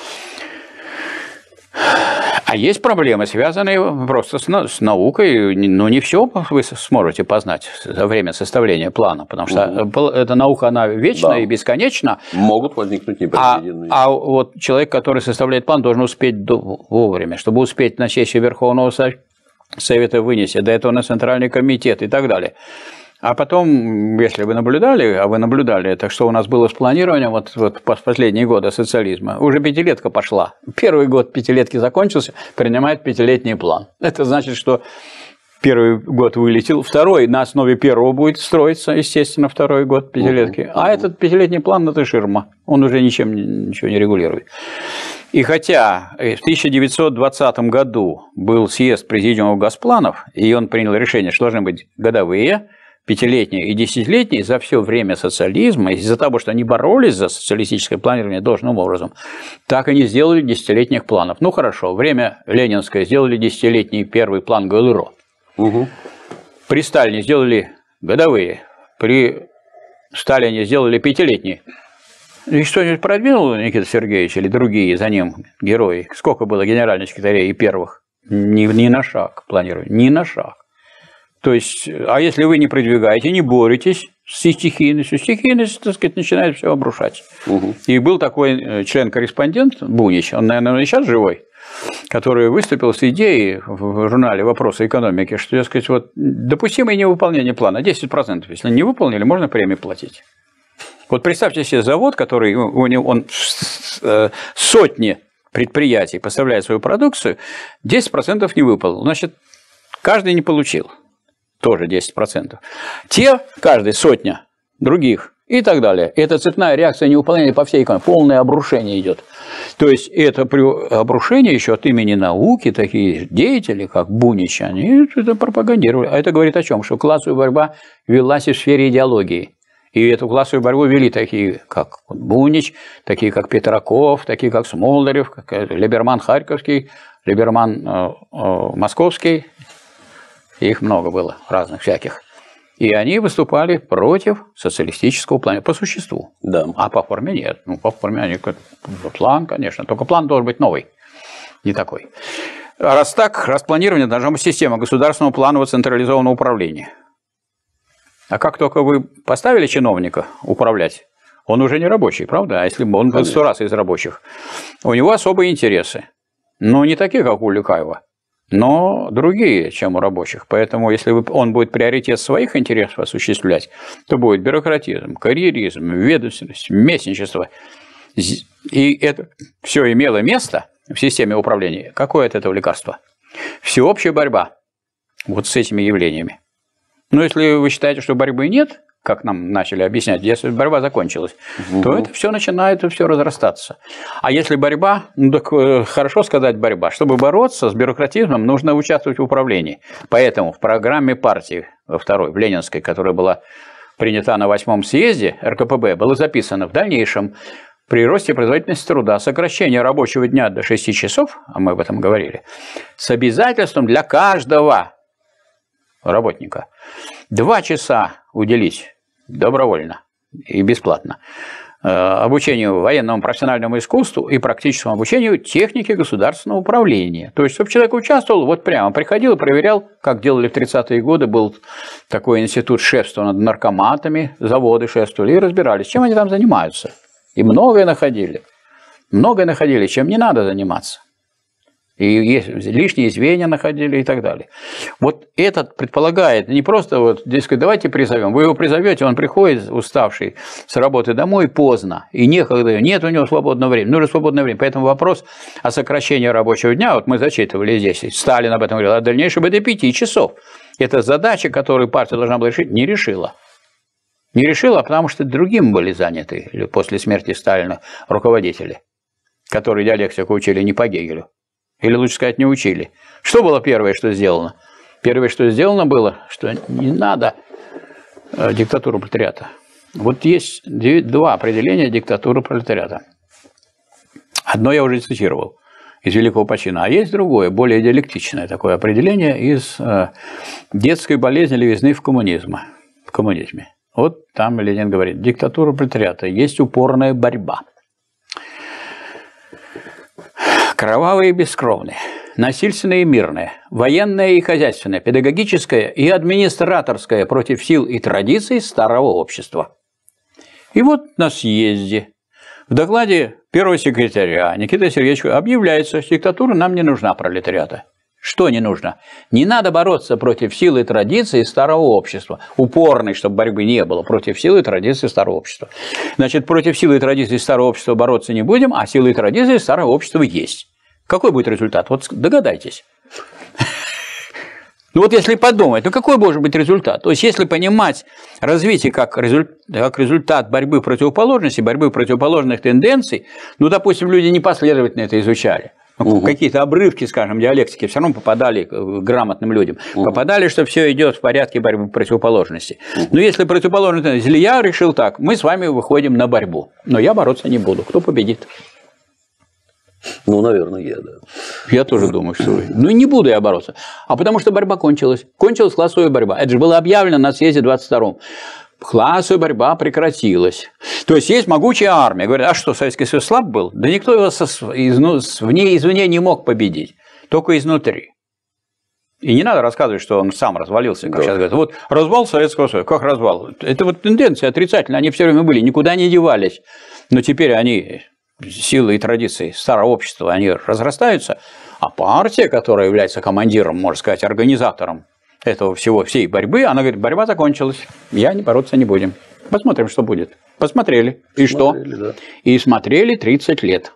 А есть проблемы, связанные просто с наукой, но не все вы сможете познать за время составления плана, потому что эта наука, она вечна и бесконечна. Могут возникнуть непредвиденные. А вот человек, который составляет план, должен успеть вовремя, чтобы успеть на сессию Верховного Совета вынести, до этого на Центральный комитет и так далее. А потом, если вы наблюдали, а вы наблюдали, так что у нас было с планированием вот последние годы социализма, уже пятилетка пошла. Первый год пятилетки закончился, принимает пятилетний план. Это значит, что первый год вылетел, второй на основе первого будет строиться, естественно, второй год пятилетки. А этот пятилетний план – это ширма, он уже ничего не регулирует. И хотя в 1920 году был съезд президиума Госпланов, и он принял решение, что должны быть годовые, пятилетние и десятилетние за все время социализма, из-за того, что они боролись за социалистическое планирование должным образом, так и не сделали десятилетних планов. Ну хорошо, время ленинское, сделали десятилетний первый план ГЛРО. Угу. При Сталине сделали годовые, при Сталине сделали пятилетние. И что-нибудь продвинул Никита Сергеевич или другие за ним герои? Сколько было генеральных секретарей и первых? Ни на шаг планировали, ни на шаг. То есть, а если вы не продвигаете, не боретесь с стихийность, так сказать, начинает все обрушать. Угу. И был такой член-корреспондент Бунич, он, наверное, и сейчас живой, который выступил с идеей в журнале «Вопросы экономики», что, так сказать, вот допустимое невыполнение плана 10%. Если не выполнили, можно премию платить. Вот представьте себе завод, который он сотни предприятий поставляет свою продукцию, 10% не выполнил. Значит, каждый не получил. Тоже 10%. Каждый сотня других и так далее. Это цепная реакция невыполнения по всей экономике. Полное обрушение идет. То есть, это обрушение еще от имени науки, такие деятели, как Бунич, они это пропагандировали. А это говорит о чем? Что классовая борьба велась и в сфере идеологии. И эту классовую борьбу вели такие, как Бунич, такие, как Петраков, такие, как Смолдырев, как Либерман Харьковский, Либерман Московский. Их много было, разных всяких. И они выступали против социалистического плана по существу. Да. А по форме нет. Ну, по форме они план, конечно. Только план должен быть новый, не такой. Раз так, раз планирование должна быть система государственного планового централизованного управления. А как только вы поставили чиновника управлять, он уже не рабочий, правда? А если бы он был 100 раз из рабочих, у него особые интересы. Но не такие, как у Улюкаева, но другие, чем у рабочих. Поэтому, если он будет приоритет своих интересов осуществлять, то будет бюрократизм, карьеризм, ведомственность, местничество. И это все имело место в системе управления. Какое от этого лекарство? Всеобщая борьба вот с этими явлениями. Но если вы считаете, что борьбы нет, как нам начали объяснять, если борьба закончилась, то это все начинает все разрастаться. А если борьба, ну так хорошо сказать борьба. Чтобы бороться с бюрократизмом, нужно участвовать в управлении. Поэтому в программе партии, во второй, в Ленинской, которая была принята на 8-м съезде РКПБ, было записано в дальнейшем при росте производительности труда, сокращение рабочего дня до 6 часов, а мы об этом говорили, с обязательством для каждого работника 2 часа уделить добровольно и бесплатно обучению военному профессиональному искусству и практическому обучению технике государственного управления. То есть, чтобы человек участвовал, вот прямо приходил и проверял, как делали в 30-е годы, был такой институт шефства над наркоматами, заводы шефствовали и разбирались, чем они там занимаются. И многое находили, чем не надо заниматься. И лишние звенья находили и так далее. Вот этот предполагает не просто вот, дескать, давайте призовем. Вы его призовете, он приходит уставший с работы домой поздно, и некогда, нет у него свободного времени, нужно свободное время. Поэтому вопрос о сокращении рабочего дня, вот мы зачитывали здесь, Сталин об этом говорил, а дальнейшем до 5 часов. Это задача, которую партия должна была решить, не решила. Не решила, потому что другим были заняты после смерти Сталина руководители, которые диалектику учили не по Гегелю. Или, лучше сказать, не учили. Что было первое, что сделано? Первое, что сделано было, что не надо диктатуру пролетариата. Вот есть 2 определения диктатуры пролетариата. Одно я уже цитировал из Великого Почина, а есть другое, более диалектичное такое определение из детской болезни левизны в коммунизме. Вот там Ленин говорит, диктатура пролетариата есть упорная борьба. Кровавые и бескровные, насильственные и мирные, военное и хозяйственное, педагогическое и администраторское против сил и традиций старого общества. И вот на съезде в докладе первого секретаря Никиты Сергеевича объявляется, что диктатура нам не нужна пролетариата. Что не нужно? Не надо бороться против силы и традиций старого общества. Упорной, чтобы борьбы не было против силы и традиций старого общества. Значит, против силы и традиций старого общества бороться не будем, а силы и традиции старого общества есть. Какой будет результат? Вот догадайтесь. Ну вот если подумать, ну какой может быть результат? То есть если понимать развитие как результат борьбы противоположностей, борьбы противоположных тенденций, ну допустим, люди непоследовательно это изучали. Какие-то обрывки, скажем, диалектики все равно попадали к грамотным людям. Попадали, что все идет в порядке борьбы противоположностей. Но если противоположность, если я решил так, мы с вами выходим на борьбу, но я бороться не буду. Кто победит? Ну, наверное, я, да. Я тоже думаю, что вы. Ну, не буду я бороться. А потому что борьба кончилась. Кончилась классовая борьба. Это же было объявлено на съезде 22-м. Классовая борьба прекратилась. То есть, есть могучая армия. Говорят, а что, Советский Союз слаб был? Да никто его извне не мог победить. Только изнутри. И не надо рассказывать, что он сам развалился, как сейчас говорят. Вот развал Советского Союза. Как развал? Это вот тенденции отрицательные. Они все время были, никуда не девались. Но теперь они... Силы и традиции старого общества, они разрастаются, а партия, которая является командиром, можно сказать, организатором этого всего, всей борьбы, она говорит, борьба закончилась, бороться не будем. Посмотрим, что будет. Посмотрели. И что? Да. И смотрели 30 лет.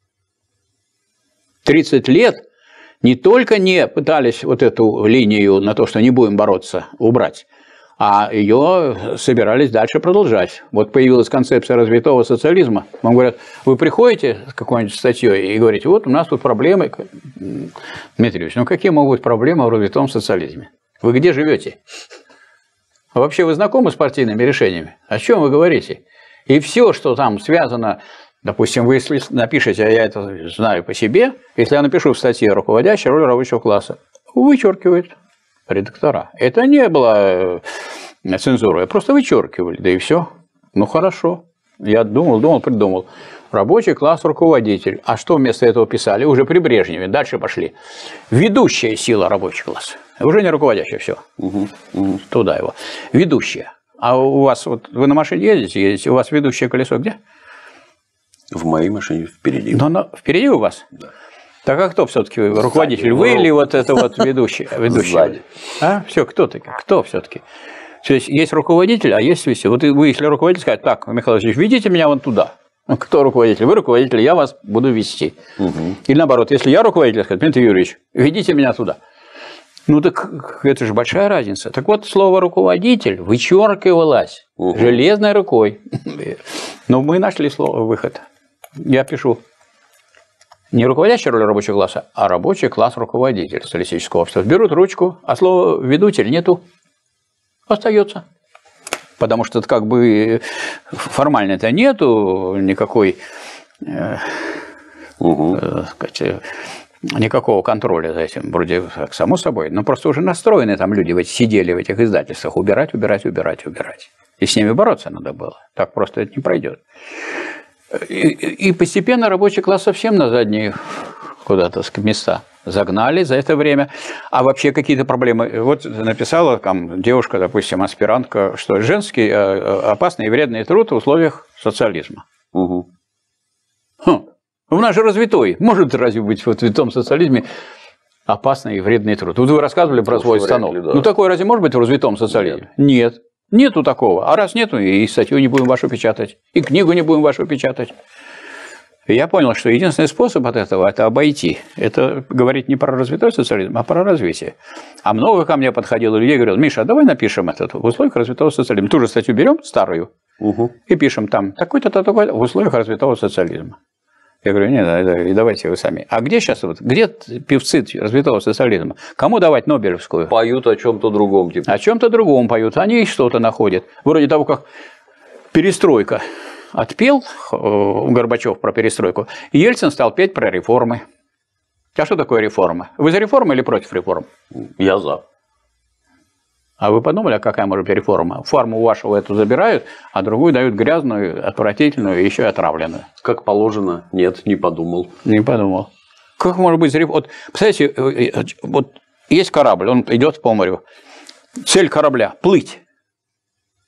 30 лет не только не пытались вот эту линию на то, что не будем бороться, убрать, а ее собирались дальше продолжать. Вот появилась концепция развитого социализма. Вам говорят, вы приходите с какой-нибудь статьей и говорите, вот у нас тут проблемы. Дмитрий Ильич, ну какие могут быть проблемы в развитом социализме? Вы где живете? А вообще вы знакомы с партийными решениями? О чем вы говорите? И все, что там связано, допустим, вы если напишете, а я это знаю по себе, если я напишу в статье «Руководящая роль рабочего класса», вычеркивает редактора. Это не было цензурой, просто вычеркивали, да и все. Ну хорошо. Я придумал. Рабочий класс, руководитель. А что вместо этого писали? Уже при Брежневе. Дальше пошли. Ведущая сила рабочий класс. Уже не руководящая, все. Туда его. Ведущая. А у вас, вот вы на машине едете, у вас ведущее колесо где? В моей машине впереди. Но впереди у вас? Да. Так а кто все-таки руководитель? Сзади. Вы или вот это вот ведущий? Сзади. А? Все, кто все-таки? То есть руководитель, а есть ведущий. Вот вы, если руководитель скажет, так, Михаил Васильевич, ведите меня вон туда. Кто руководитель? Вы руководитель, я вас буду вести. Или наоборот, если я руководитель, скажет, Дмитрий Юрьевич, ведите меня туда. Ну так это же большая разница. Так вот, слово руководитель вычеркивалось железной рукой. Но мы нашли слово выход. Я пишу. Не руководящая роль рабочего класса, а рабочий класс руководитель социалистического общества. Берут ручку, а слова ведущий нету. Остается. Потому что как бы формально-то нету никакой никакого контроля за этим. Вроде как само собой. Но просто уже настроены там люди, сидели в этих издательствах. Убирать. И с ними бороться надо было. Так просто это не пройдет. И постепенно рабочий класс совсем на задние куда-то места загнали за это время. А вообще какие-то проблемы. Вот написала там девушка, допустим, аспирантка, что женский опасный и вредный труд в условиях социализма. У нас же развитой. Может разве быть в развитом социализме опасный и вредный труд? Вот вы рассказывали про свой станок. Да. Ну такое разве может быть в развитом социализме? Нет. Нету такого. А раз нету, и статью не будем вашу печатать, и книгу не будем вашу печатать. И я понял, что единственный способ от этого – это обойти. Это говорить не про развитой социализм, а про развитие. А много ко мне подходило людей, говорил, Миша, а давай напишем это в условиях развитого социализма. Ту же статью берем, старую, и пишем там, такой-то, такой-то, в условиях развитого социализма. Я говорю, нет, давайте вы сами. А где сейчас, где певцы развитого социализма? Кому давать Нобелевскую? Поют о чем-то другом. Типа. О чем-то другом поют. Они что-то находят. Вроде того, как перестройка отпел Горбачев про перестройку, и Ельцин стал петь про реформы. А что такое реформа? Вы за реформы или против реформ? Я за. А вы подумали, какая может быть реформа? Форму вашу эту забирают, а другую дают грязную, отвратительную и еще и отравленную. Как положено? Нет, не подумал. Не подумал. Как может быть реформа? Вот, представляете, вот есть корабль, он идет по морю. Цель корабля – плыть.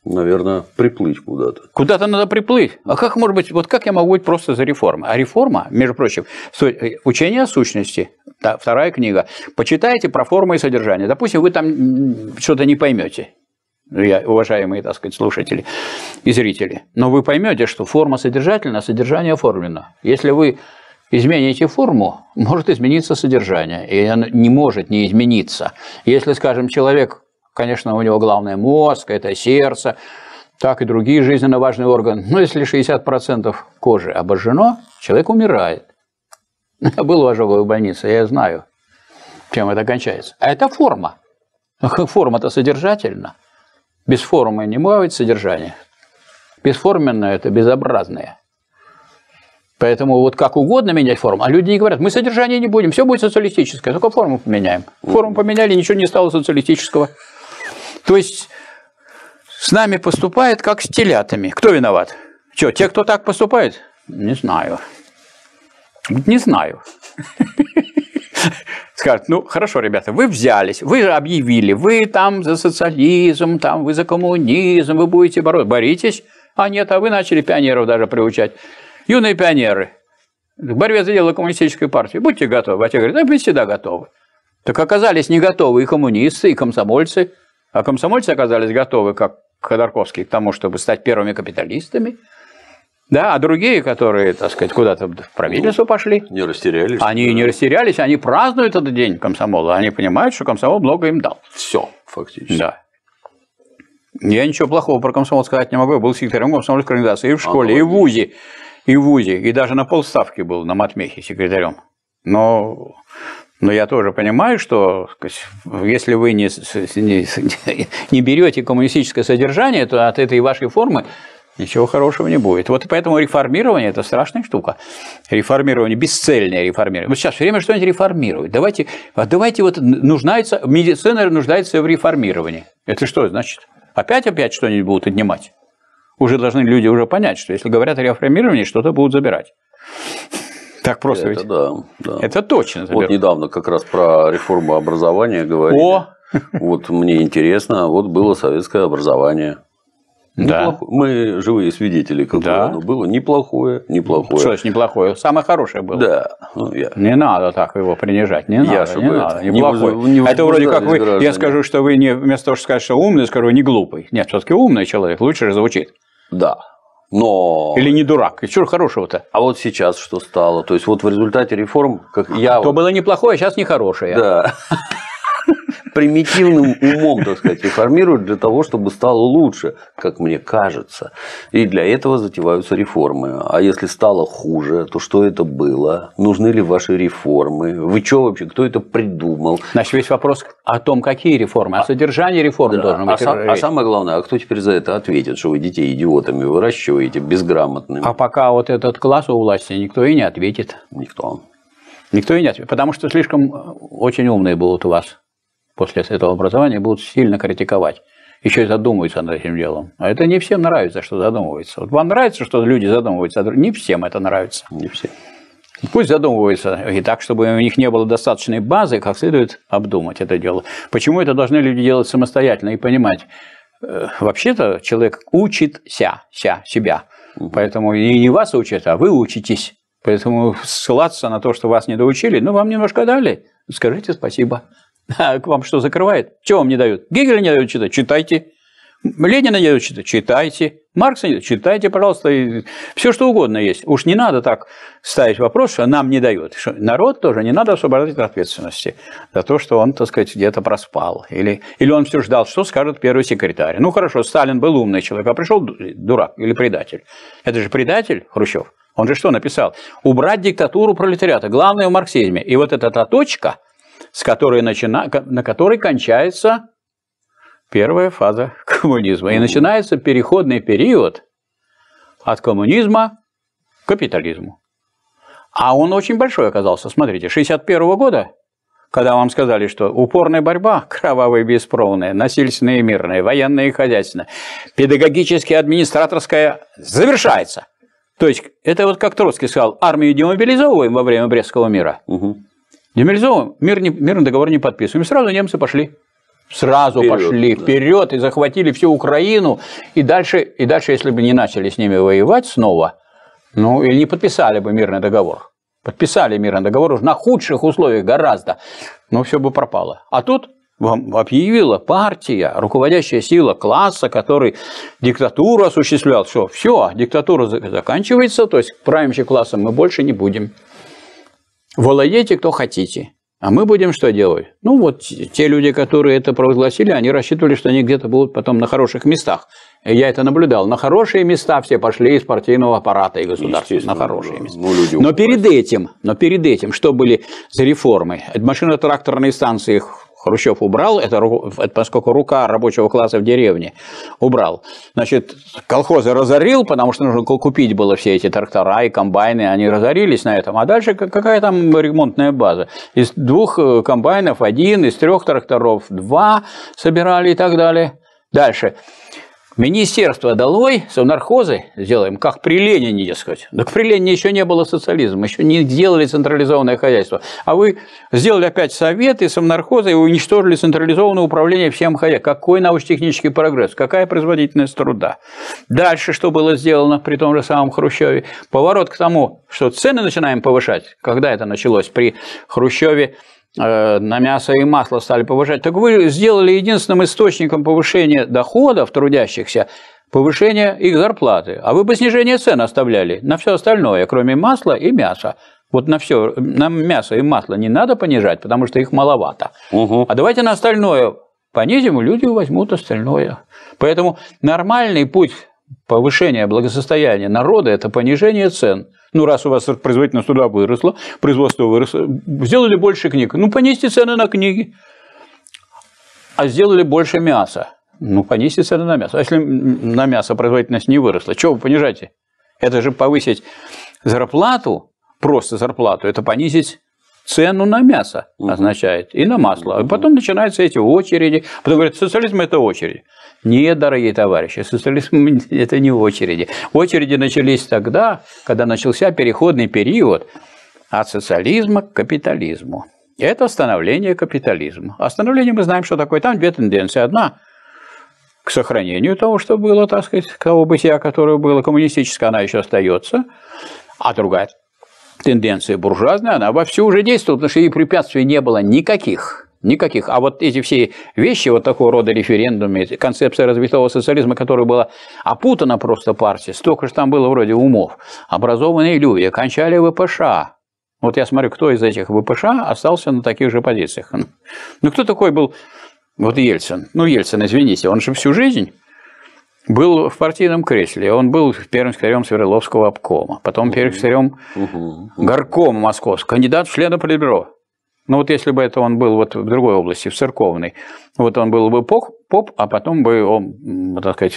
Наверное, приплыть куда-то. Куда-то надо приплыть. А как может быть, вот как я могу быть просто за реформы? А реформа, между прочим, учение о сущности, вторая книга. Почитайте про формы и содержание. Допустим, вы там что-то не поймете, уважаемые, так сказать, слушатели и зрители. Но вы поймете, что форма содержательна, а содержание оформлено. Если вы измените форму, может измениться содержание, и оно не может не измениться. Если, скажем, человек, конечно, у него главное мозг, это сердце, так и другие жизненно важные органы. Но если 60% кожи обожжено, человек умирает. Я был в ожоговой больнице, я знаю, чем это кончается. А это форма. Форма-то содержательна. Без формы не бывает содержания. Бесформенное – это безобразное. Поэтому вот как угодно менять форму. А люди не говорят, мы содержание не будем, все будет социалистическое, только форму поменяем. Форму поменяли, ничего не стало социалистического. То есть с нами поступает как с телятами. Кто виноват? Что, те, кто так поступает? Не знаю. Не знаю. Скажут, ну хорошо, ребята, вы взялись, вы объявили, вы там за социализм, там вы за коммунизм, вы будете бороться. Боритесь. А нет, а вы начали пионеров даже приучать. Юные пионеры, к борьбе за дело коммунистической партии, будьте готовы. А те говорят, да, мы всегда готовы. Так оказались не готовы и коммунисты, и комсомольцы. А комсомольцы оказались готовы, как Ходорковский, к тому, чтобы стать первыми капиталистами. Да, а другие, которые, так сказать, куда-то в правительство пошли. Не растерялись. Они не растерялись, они празднуют этот день комсомола. Они понимают, что комсомол много им дал. Все. Фактически. Да. Я ничего плохого про комсомол сказать не могу. Я был секретарем комсомольской организации и в школе, и в ВУЗе. И в ВУЗе, и даже на полставки был на матмехе секретарем. Но я тоже понимаю, что если вы не берете коммунистическое содержание, то от этой вашей формы ничего хорошего не будет. Вот и поэтому реформирование – это страшная штука. Реформирование, бесцельное реформирование. Вот сейчас время что-нибудь реформировать. Давайте вот медицина нуждается в реформировании. Это что значит? Опять что-нибудь будут отнимать? Уже должны люди уже понять, что если говорят о реформировании, что-то будут забирать. Так просто это ведь. Да. Это точно заберут. Вот недавно как раз про реформу образования говорили. Вот мне интересно, вот было советское образование. Да. Мы живые свидетели, какое оно было. Неплохое. Что значит неплохое? Самое хорошее было. Да. Не надо так его принижать. Не надо. Неплохое. Это вроде как вы. Граждане. Я скажу, что вы не вместо того, чтобы сказать, что умный, скажу, не глупый. Нет, все-таки умный человек лучше же звучит. Да. Но... Или не дурак. И что хорошего-то? А вот сейчас что стало? То есть вот в результате реформ, как То было неплохое, а сейчас нехорошее. Да. Примитивным умом, так сказать, реформируют для того, чтобы стало лучше, как мне кажется. И для этого затеваются реформы. А если стало хуже, то что это было? Нужны ли ваши реформы? Вы что вообще? Кто это придумал? Значит, весь вопрос о том, какие реформы, о содержании реформ должен быть. А самое главное, а кто теперь за это ответит, что вы детей идиотами выращиваете, безграмотными? А пока вот этот класс у власти, никто и не ответит. Никто и не ответит. Потому что слишком очень умные будут у вас. После этого образования будут сильно критиковать. Еще и задумываются над этим делом. А это не всем нравится, что задумываются. Вот вам нравится, что люди задумываются, а не всем это нравится. Не всем. Пусть задумываются, и так, чтобы у них не было достаточной базы, как следует обдумать это дело. Почему это должны люди делать самостоятельно и понимать? Вообще-то человек учит себя. Поэтому и не вас учат, а вы учитесь. Поэтому ссылаться на то, что вас не доучили, вам немножко дали, скажите спасибо. А к вам что, закрывает? Чего вам не дают? Гегеля не дают читать? Читайте. Ленина не дают читать? Читайте. Маркса не дают? Читайте, пожалуйста. Все что угодно есть. Уж не надо так ставить вопрос, что нам не дают. Что народ тоже не надо освобождать от ответственности за то, что он, так сказать, где-то проспал. Или он все ждал, что скажет первый секретарь. Ну хорошо, Сталин был умный человек, а пришел дурак или предатель. Это же предатель, Хрущев. Он же что написал? Убрать диктатуру пролетариата. Главное в марксизме. И вот эта та точка, на которой кончается первая фаза коммунизма. И начинается переходный период от коммунизма к капитализму. А он очень большой оказался. Смотрите, 1961 года, когда вам сказали, что упорная борьба, кровавая и беспробная, насильственная и мирная, военная и хозяйственная, педагогически администраторская завершается. То есть, это вот как Троцкий сказал, армию демобилизовываем во время Брестского мира. Демобилизовываем, мирный договор не подписываем. И сразу немцы пошли. Сразу пошли вперед и захватили всю Украину. И дальше, если бы не начали с ними воевать снова, ну, или не подписали бы мирный договор. Подписали мирный договор уже на худших условиях гораздо, но все бы пропало. А тут вам объявила партия, руководящая сила класса, который диктатуру осуществлял. Все, диктатура заканчивается, то есть правящим классом мы больше не будем. Владейте, кто хотите. А мы будем что делать? Ну, вот те люди, которые это провозгласили, они рассчитывали, что они где-то будут потом на хороших местах. И я это наблюдал. На хорошие места все пошли из партийного аппарата и государства. На хорошие места. Но перед этим, что были за реформы? Машино-тракторные станции Хрущев убрал, это поскольку рука рабочего класса в деревне убрал. Значит, колхозы разорил, потому что нужно купить было все эти трактора и комбайны, они разорились на этом. А дальше какая там ремонтная база? Из 2 комбайнов 1, из 3 тракторов 2 собирали и так далее. Дальше. Министерство долой, совнархозы сделаем, как при Ленине, дескать. Так при Ленине еще не было социализма, еще не сделали централизованное хозяйство. А вы сделали опять советы, совнархозы и уничтожили централизованное управление всем хозяйством. Какой научно-технический прогресс, какая производительность труда. Дальше что было сделано при том же самом Хрущеве? Поворот к тому, что цены начинаем повышать. Когда это началось? При Хрущеве на мясо и масло стали повышать. Так вы сделали единственным источником повышения доходов трудящихся повышение их зарплаты. А вы бы снижение цен оставляли на все остальное, кроме масла и мяса. Вот на все, на мясо и масло не надо понижать, потому что их маловато. А давайте на остальное понизим, и люди возьмут остальное. Поэтому нормальный путь повышения благосостояния народа – это понижение цен. Ну, раз у вас производительность труда выросла, производство выросло, сделали больше книг, ну, понизьте цены на книги. А сделали больше мяса, ну, понизьте цены на мясо. А если на мясо производительность не выросла, что вы понижаете? Это же повысить зарплату, просто зарплату, это понизить цену на мясо означает, и на масло. А потом начинаются эти очереди. Потом говорят, социализм – это очередь. Нет, дорогие товарищи, социализм – это не очереди. Очереди начались тогда, когда начался переходный период от социализма к капитализму. Это становление капитализма. А становление мы знаем, что такое. Там 2 тенденции. Одна – к сохранению того, что было, так сказать, того бытия, которое было коммунистическое, она еще остается. А другая тенденция буржуазная, она вовсю уже действует, потому что ей препятствий не было никаких. Никаких. А вот эти все вещи, вот такого рода референдумы, концепция развитого социализма, которая была опутана просто партией, столько же там было вроде умов, образованные люди, кончали ВПШ. Вот я смотрю, кто из этих ВПШ остался на таких же позициях. Ну, кто такой был вот Ельцин? Ну, Ельцин, извините, он же всю жизнь был в партийном кресле. Он был первым секретарем Свердловского обкома, потом первым секретарем горкома Московского, кандидат в члены Политбюро. Ну, вот если бы это он был вот в другой области, в церковной, вот он был бы поп, а потом бы он, так сказать,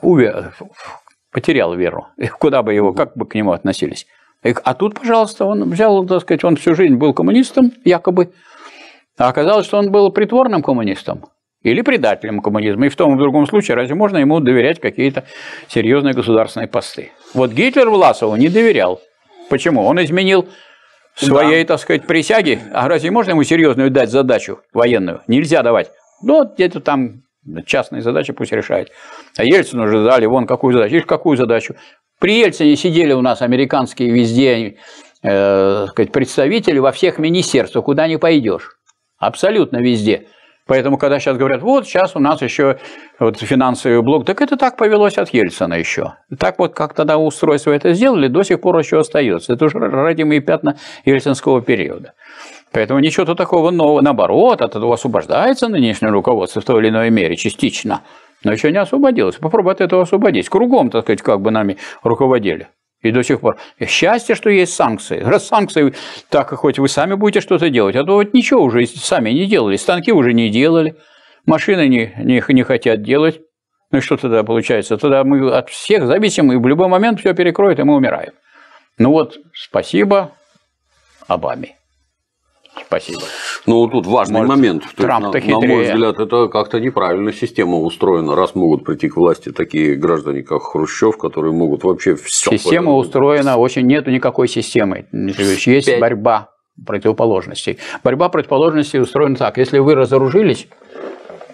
потерял веру. Куда бы его, как бы к нему относились? А тут, пожалуйста, он взял, так сказать, он всю жизнь был коммунистом, якобы, а оказалось, что он был притворным коммунистом или предателем коммунизма. И в том и в другом случае разве можно ему доверять какие-то серьезные государственные посты? Вот Гитлер Власову не доверял. Почему? Он изменил своей, так сказать, присяги. А разве можно ему серьезную дать задачу военную? Нельзя давать. Ну, где-то там частные задачи пусть решает. А Ельцину уже дали вон какую задачу. Видишь, какую задачу? При Ельцине сидели у нас американские везде сказать, представители во всех министерствах, куда не пойдешь. Абсолютно везде. Поэтому, когда сейчас говорят, вот сейчас у нас еще вот финансовый блок, так это так повелось от Ельцина еще. Так вот, как тогда устройство это сделали, до сих пор еще остается. Это уже родимые пятна ельцинского периода. Поэтому ничего такого нового, наоборот, от этого освобождается нынешнее руководство в той или иной мере, частично. Но еще не освободилось. Попробуй от этого освободиться. Кругом, так сказать, как бы нами руководили. И до сих пор. Счастье, что есть санкции. Раз санкции, так хоть вы сами будете что-то делать. А то вот ничего уже сами не делали. Станки уже не делали. Машины не хотят делать. Ну и что тогда получается? Тогда мы от всех зависим, и в любой момент все перекроет, и мы умираем. Ну вот, спасибо Обаме. Спасибо. Ну, тут важный момент. Трамп-то на мой взгляд, это как-то неправильно система устроена, раз могут прийти к власти такие граждане, как Хрущев, которые могут вообще все. Система устроена очень, нету никакой системы. Есть борьба противоположностей. Борьба противоположностей устроена так. Если вы разоружились,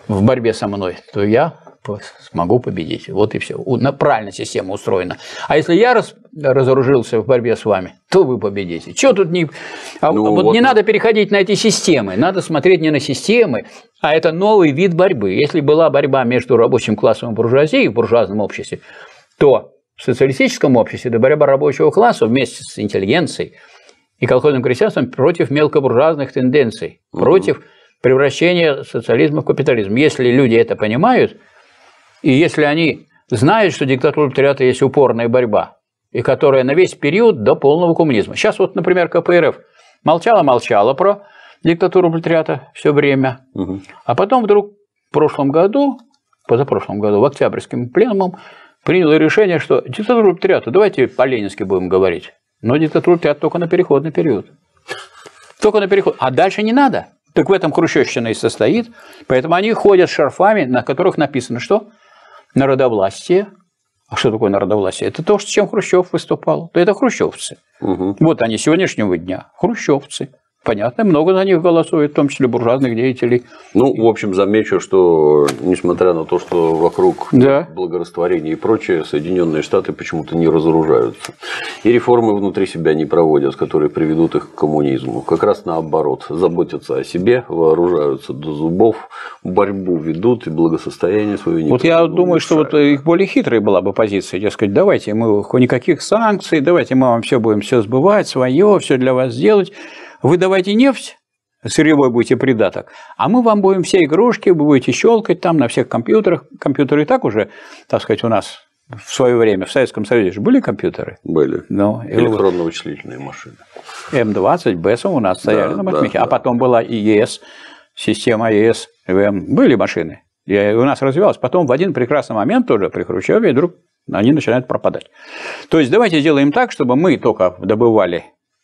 в борьбе со мной, то я смогу победить. Вот и все. Правильно система устроена. А если я разоружился в борьбе с вами, то вы победите. Чего тут не... вот не надо переходить на эти системы. Надо смотреть не на системы, а это новый вид борьбы. Если была борьба между рабочим классом и буржуазией в буржуазном обществе, то в социалистическом обществе это борьба рабочего класса вместе с интеллигенцией и колхозным крестьянством против мелкобуржуазных тенденций, против превращения социализма в капитализм. Если люди это понимают, и если они знают, что диктатура пролетариата есть упорная борьба, и которая на весь период до полного коммунизма. Сейчас вот, например, КПРФ молчала про диктатуру пролетариата все время, а потом вдруг в прошлом году, позапрошлом году, в Октябрьским пленумом приняло решение, что диктатура пролетариата, давайте по-ленински будем говорить, но диктатура пролетариата только на переходный период. Только на переход. А дальше не надо. Так в этом хрущевщина и состоит. Поэтому они ходят с шарфами, на которых написано что? Народовластие. А что такое народовластие? Это то, с чем Хрущев выступал. Это хрущевцы. Вот они сегодняшнего дня. Хрущевцы. Понятно, много за них голосует, в том числе буржуазных деятелей. Ну, в общем, замечу, что несмотря на то, что вокруг благорастворения и прочее, Соединенные Штаты почему-то не разоружаются. И реформы внутри себя не проводят, которые приведут их к коммунизму. Как раз наоборот, заботятся о себе, вооружаются до зубов, борьбу ведут и благосостояние свое не. Вот я думаю, что вот их более хитрая была бы позиция, дескать, давайте мы никаких санкций, давайте мы вам будем все сбывать, свое, все для вас сделать. Вы давайте нефть, сырьевой будете придаток, а мы вам будем все игрушки, вы будете щелкать там на всех компьютерах. Компьютеры и так уже, так сказать, у нас в свое время в Советском Союзе же были компьютеры. Были. Электронно-вычислительные машины. М-20, БЭС у нас стояли на математике. А потом была ИЕС, система ИЕС, ВМ. Были машины. И у нас развивалось. Потом в один прекрасный момент тоже при Хрущеве вдруг они начинают пропадать. То есть давайте сделаем так, чтобы мы только добывали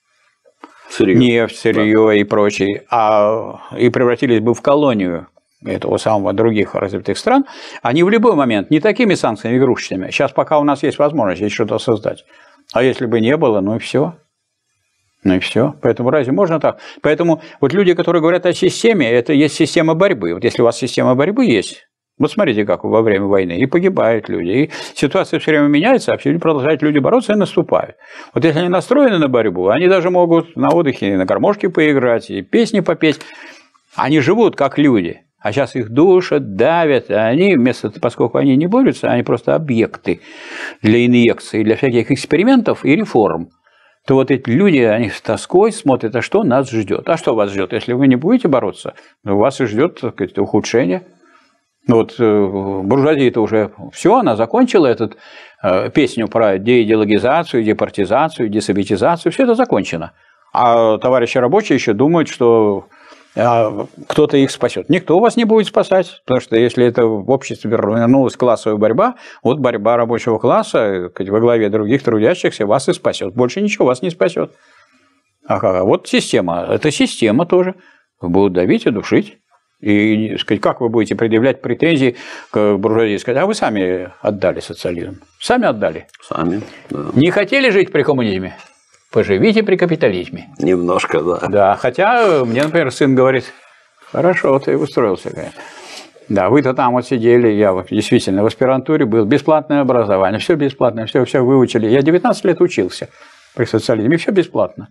нефть, сырье и прочее, и превратились бы в колонию этого самого других развитых стран, они в любой момент не такими санкциями игрушечными. Сейчас пока у нас есть возможность здесь что-то создать. А если бы не было, ну и все. Ну и все. Поэтому разве можно так? Поэтому вот люди, которые говорят о системе, это есть система борьбы. Вот если у вас система борьбы есть, вот смотрите, как во время войны, и погибают люди, и ситуация все время меняется, а все продолжают люди бороться и наступают. Вот если они настроены на борьбу, они даже могут на отдыхе на гармошке поиграть, и песни попеть. Они живут как люди, а сейчас их душат, давят, а они, поскольку они не борются, они просто объекты для инъекций, для всяких экспериментов и реформ. То вот эти люди, они с тоской смотрят, а что нас ждет? А что вас ждет? Если вы не будете бороться, то вас и ждет, так сказать, ухудшение. Вот буржуазия-то уже все, она закончила эту песню про деидеологизацию, департизацию, десоветизацию, все это закончено. А товарищи рабочие еще думают, что кто-то их спасет. Никто вас не будет спасать, потому что если это в обществе вернулась классовая борьба, вот борьба рабочего класса во главе других трудящихся вас и спасет. Больше ничего вас не спасет. Ага, вот система, это система тоже. Будут давить и душить. И сказать, как вы будете предъявлять претензии к буржуазии? Сказать, а вы сами отдали социализм. Сами отдали. Сами, да. Не хотели жить при коммунизме? Поживите при капитализме. Немножко, да. Да, хотя мне, например, сын говорит, хорошо, ты устроился. Да, вы-то там вот сидели, я вот действительно в аспирантуре был, бесплатное образование, все бесплатно, все выучили. Я 19 лет учился при социализме, все бесплатно.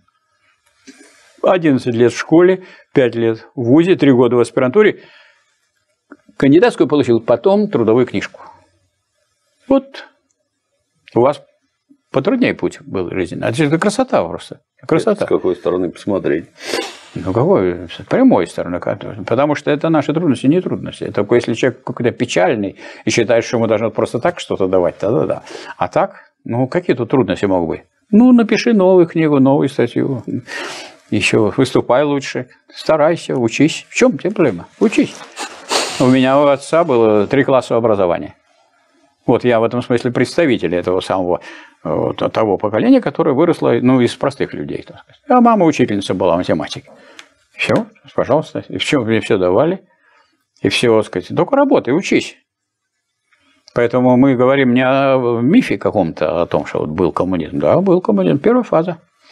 11 лет в школе, 5 лет в вузе, 3 года в аспирантуре. Кандидатскую получил, потом трудовую книжку. Вот у вас потруднее путь был жизненный. Это красота просто. Красота. С какой стороны посмотреть? Ну, какой? С прямой стороны. Потому что это наши трудности, не трудности. Это только если человек какой-то печальный и считает, что ему должно просто так что-то давать, тогда да. А так, ну, какие тут трудности могут быть? Ну, напиши новую книгу, новую статью. Еще выступай лучше, старайся, учись. В чем проблема? Учись. У меня у отца было 3 класса образования. Вот я в этом смысле представитель этого самого того поколения, которое выросло из простых людей. Так сказать. А мама учительница была математики. Все, пожалуйста, и мне все давали. И все, так сказать, только работай, учись. Поэтому мы говорим не о мифе каком-то, о том, что вот был коммунизм. Да, был коммунизм. Первая фаза.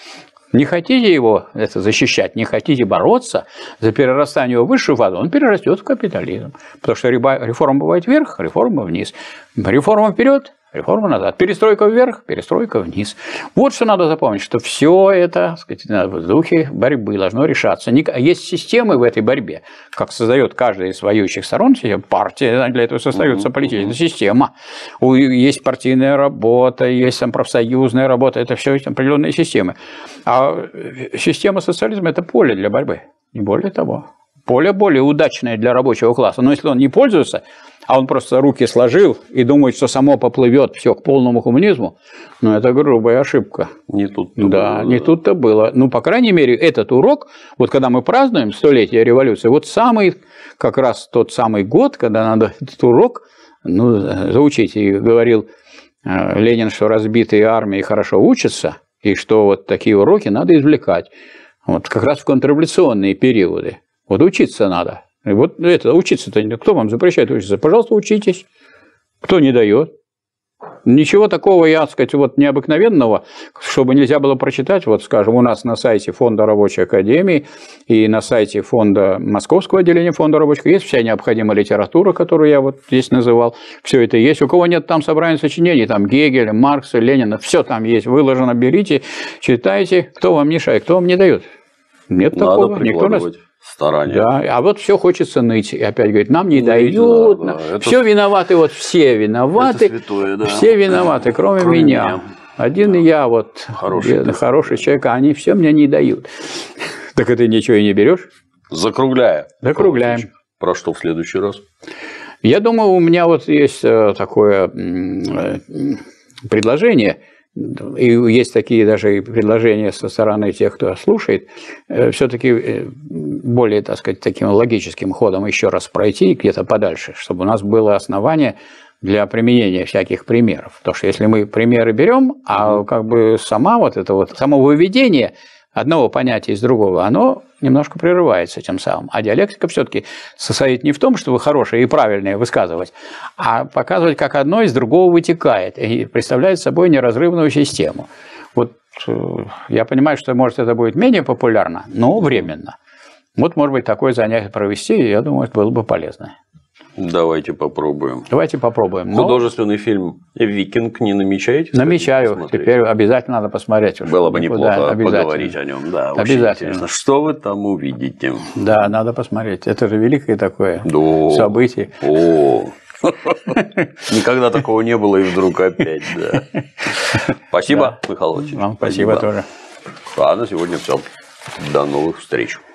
Не хотите его это защищать, не хотите бороться за перерастание его в высшую фазу, он перерастет в капитализм. Потому что реформа бывает вверх, реформа вниз. Реформа вперед, реформа назад. Перестройка вверх, перестройка вниз. Вот что надо запомнить, что все это, так сказать, в духе борьбы должно решаться. Есть системы в этой борьбе, как создает каждая из воюющих сторон, партия, для этого создается политическая система. Есть партийная работа, есть там профсоюзная работа, это все определенные системы. А система социализма – это поле для борьбы, не более того. Поле более удачное для рабочего класса. Но если он не пользуется, а он просто руки сложил и думает, что само поплывет все к полному коммунизму, ну, это грубая ошибка. Не тут-то было. Не тут-то было. Ну, по крайней мере, этот урок, вот когда мы празднуем столетие революции, вот как раз тот самый год, когда надо этот урок заучить. И говорил Ленин, что разбитые армии хорошо учатся, и что вот такие уроки надо извлекать. Вот как раз в контрреволюционные периоды. Вот учиться надо. И вот это, учиться-то, кто вам запрещает учиться? Пожалуйста, учитесь. Кто не дает? Ничего такого, так сказать, вот необыкновенного, чтобы нельзя было прочитать. Вот, скажем, у нас на сайте Фонда Рабочей Академии и на сайте Фонда Московского отделения Фонда Рабочей есть вся необходимая литература, которую я вот здесь называл. Все это есть. У кого нет там собрания сочинений, там Гегеля, Маркса, Ленина, все там есть. Выложено, берите, читайте. Кто вам мешает, кто вам не дает? Нет такого. Никто нас... Старания. Да, а вот все хочется ныть. И опять говорит, нам не дают. Все виноваты, вот все виноваты. Это святое, да. Все виноваты, кроме меня. Один я вот хороший человек, а они все мне не дают. Так ты ничего и не берешь? Закругляем. Про что в следующий раз? Я думаю, у меня вот есть такое предложение. И есть такие даже предложения со стороны тех, кто слушает, все-таки более, так сказать, таким логическим ходом еще раз пройти где-то подальше, чтобы у нас было основание для применения всяких примеров. Потому что если мы примеры берем, а как бы само выведение одного понятия из другого, оно немножко прерывается тем самым. А диалектика все-таки состоит не в том, чтобы хорошее и правильное высказывать, а показывать, как одно из другого вытекает и представляет собой неразрывную систему. Вот я понимаю, что, может, это будет менее популярно, но временно. Вот, может быть, такое занятие провести, я думаю, это было бы полезно. Давайте попробуем. Художественный фильм «Викинг» не намечаете? Намечаю. Теперь обязательно надо посмотреть. Было бы неплохо поговорить о нем. Да, обязательно. Что вы там увидите? Да, надо посмотреть. Это же великое такое событие. Никогда такого не было, и вдруг опять. Спасибо, Михаил Владимирович. Вам спасибо тоже. А на сегодня все. До новых встреч.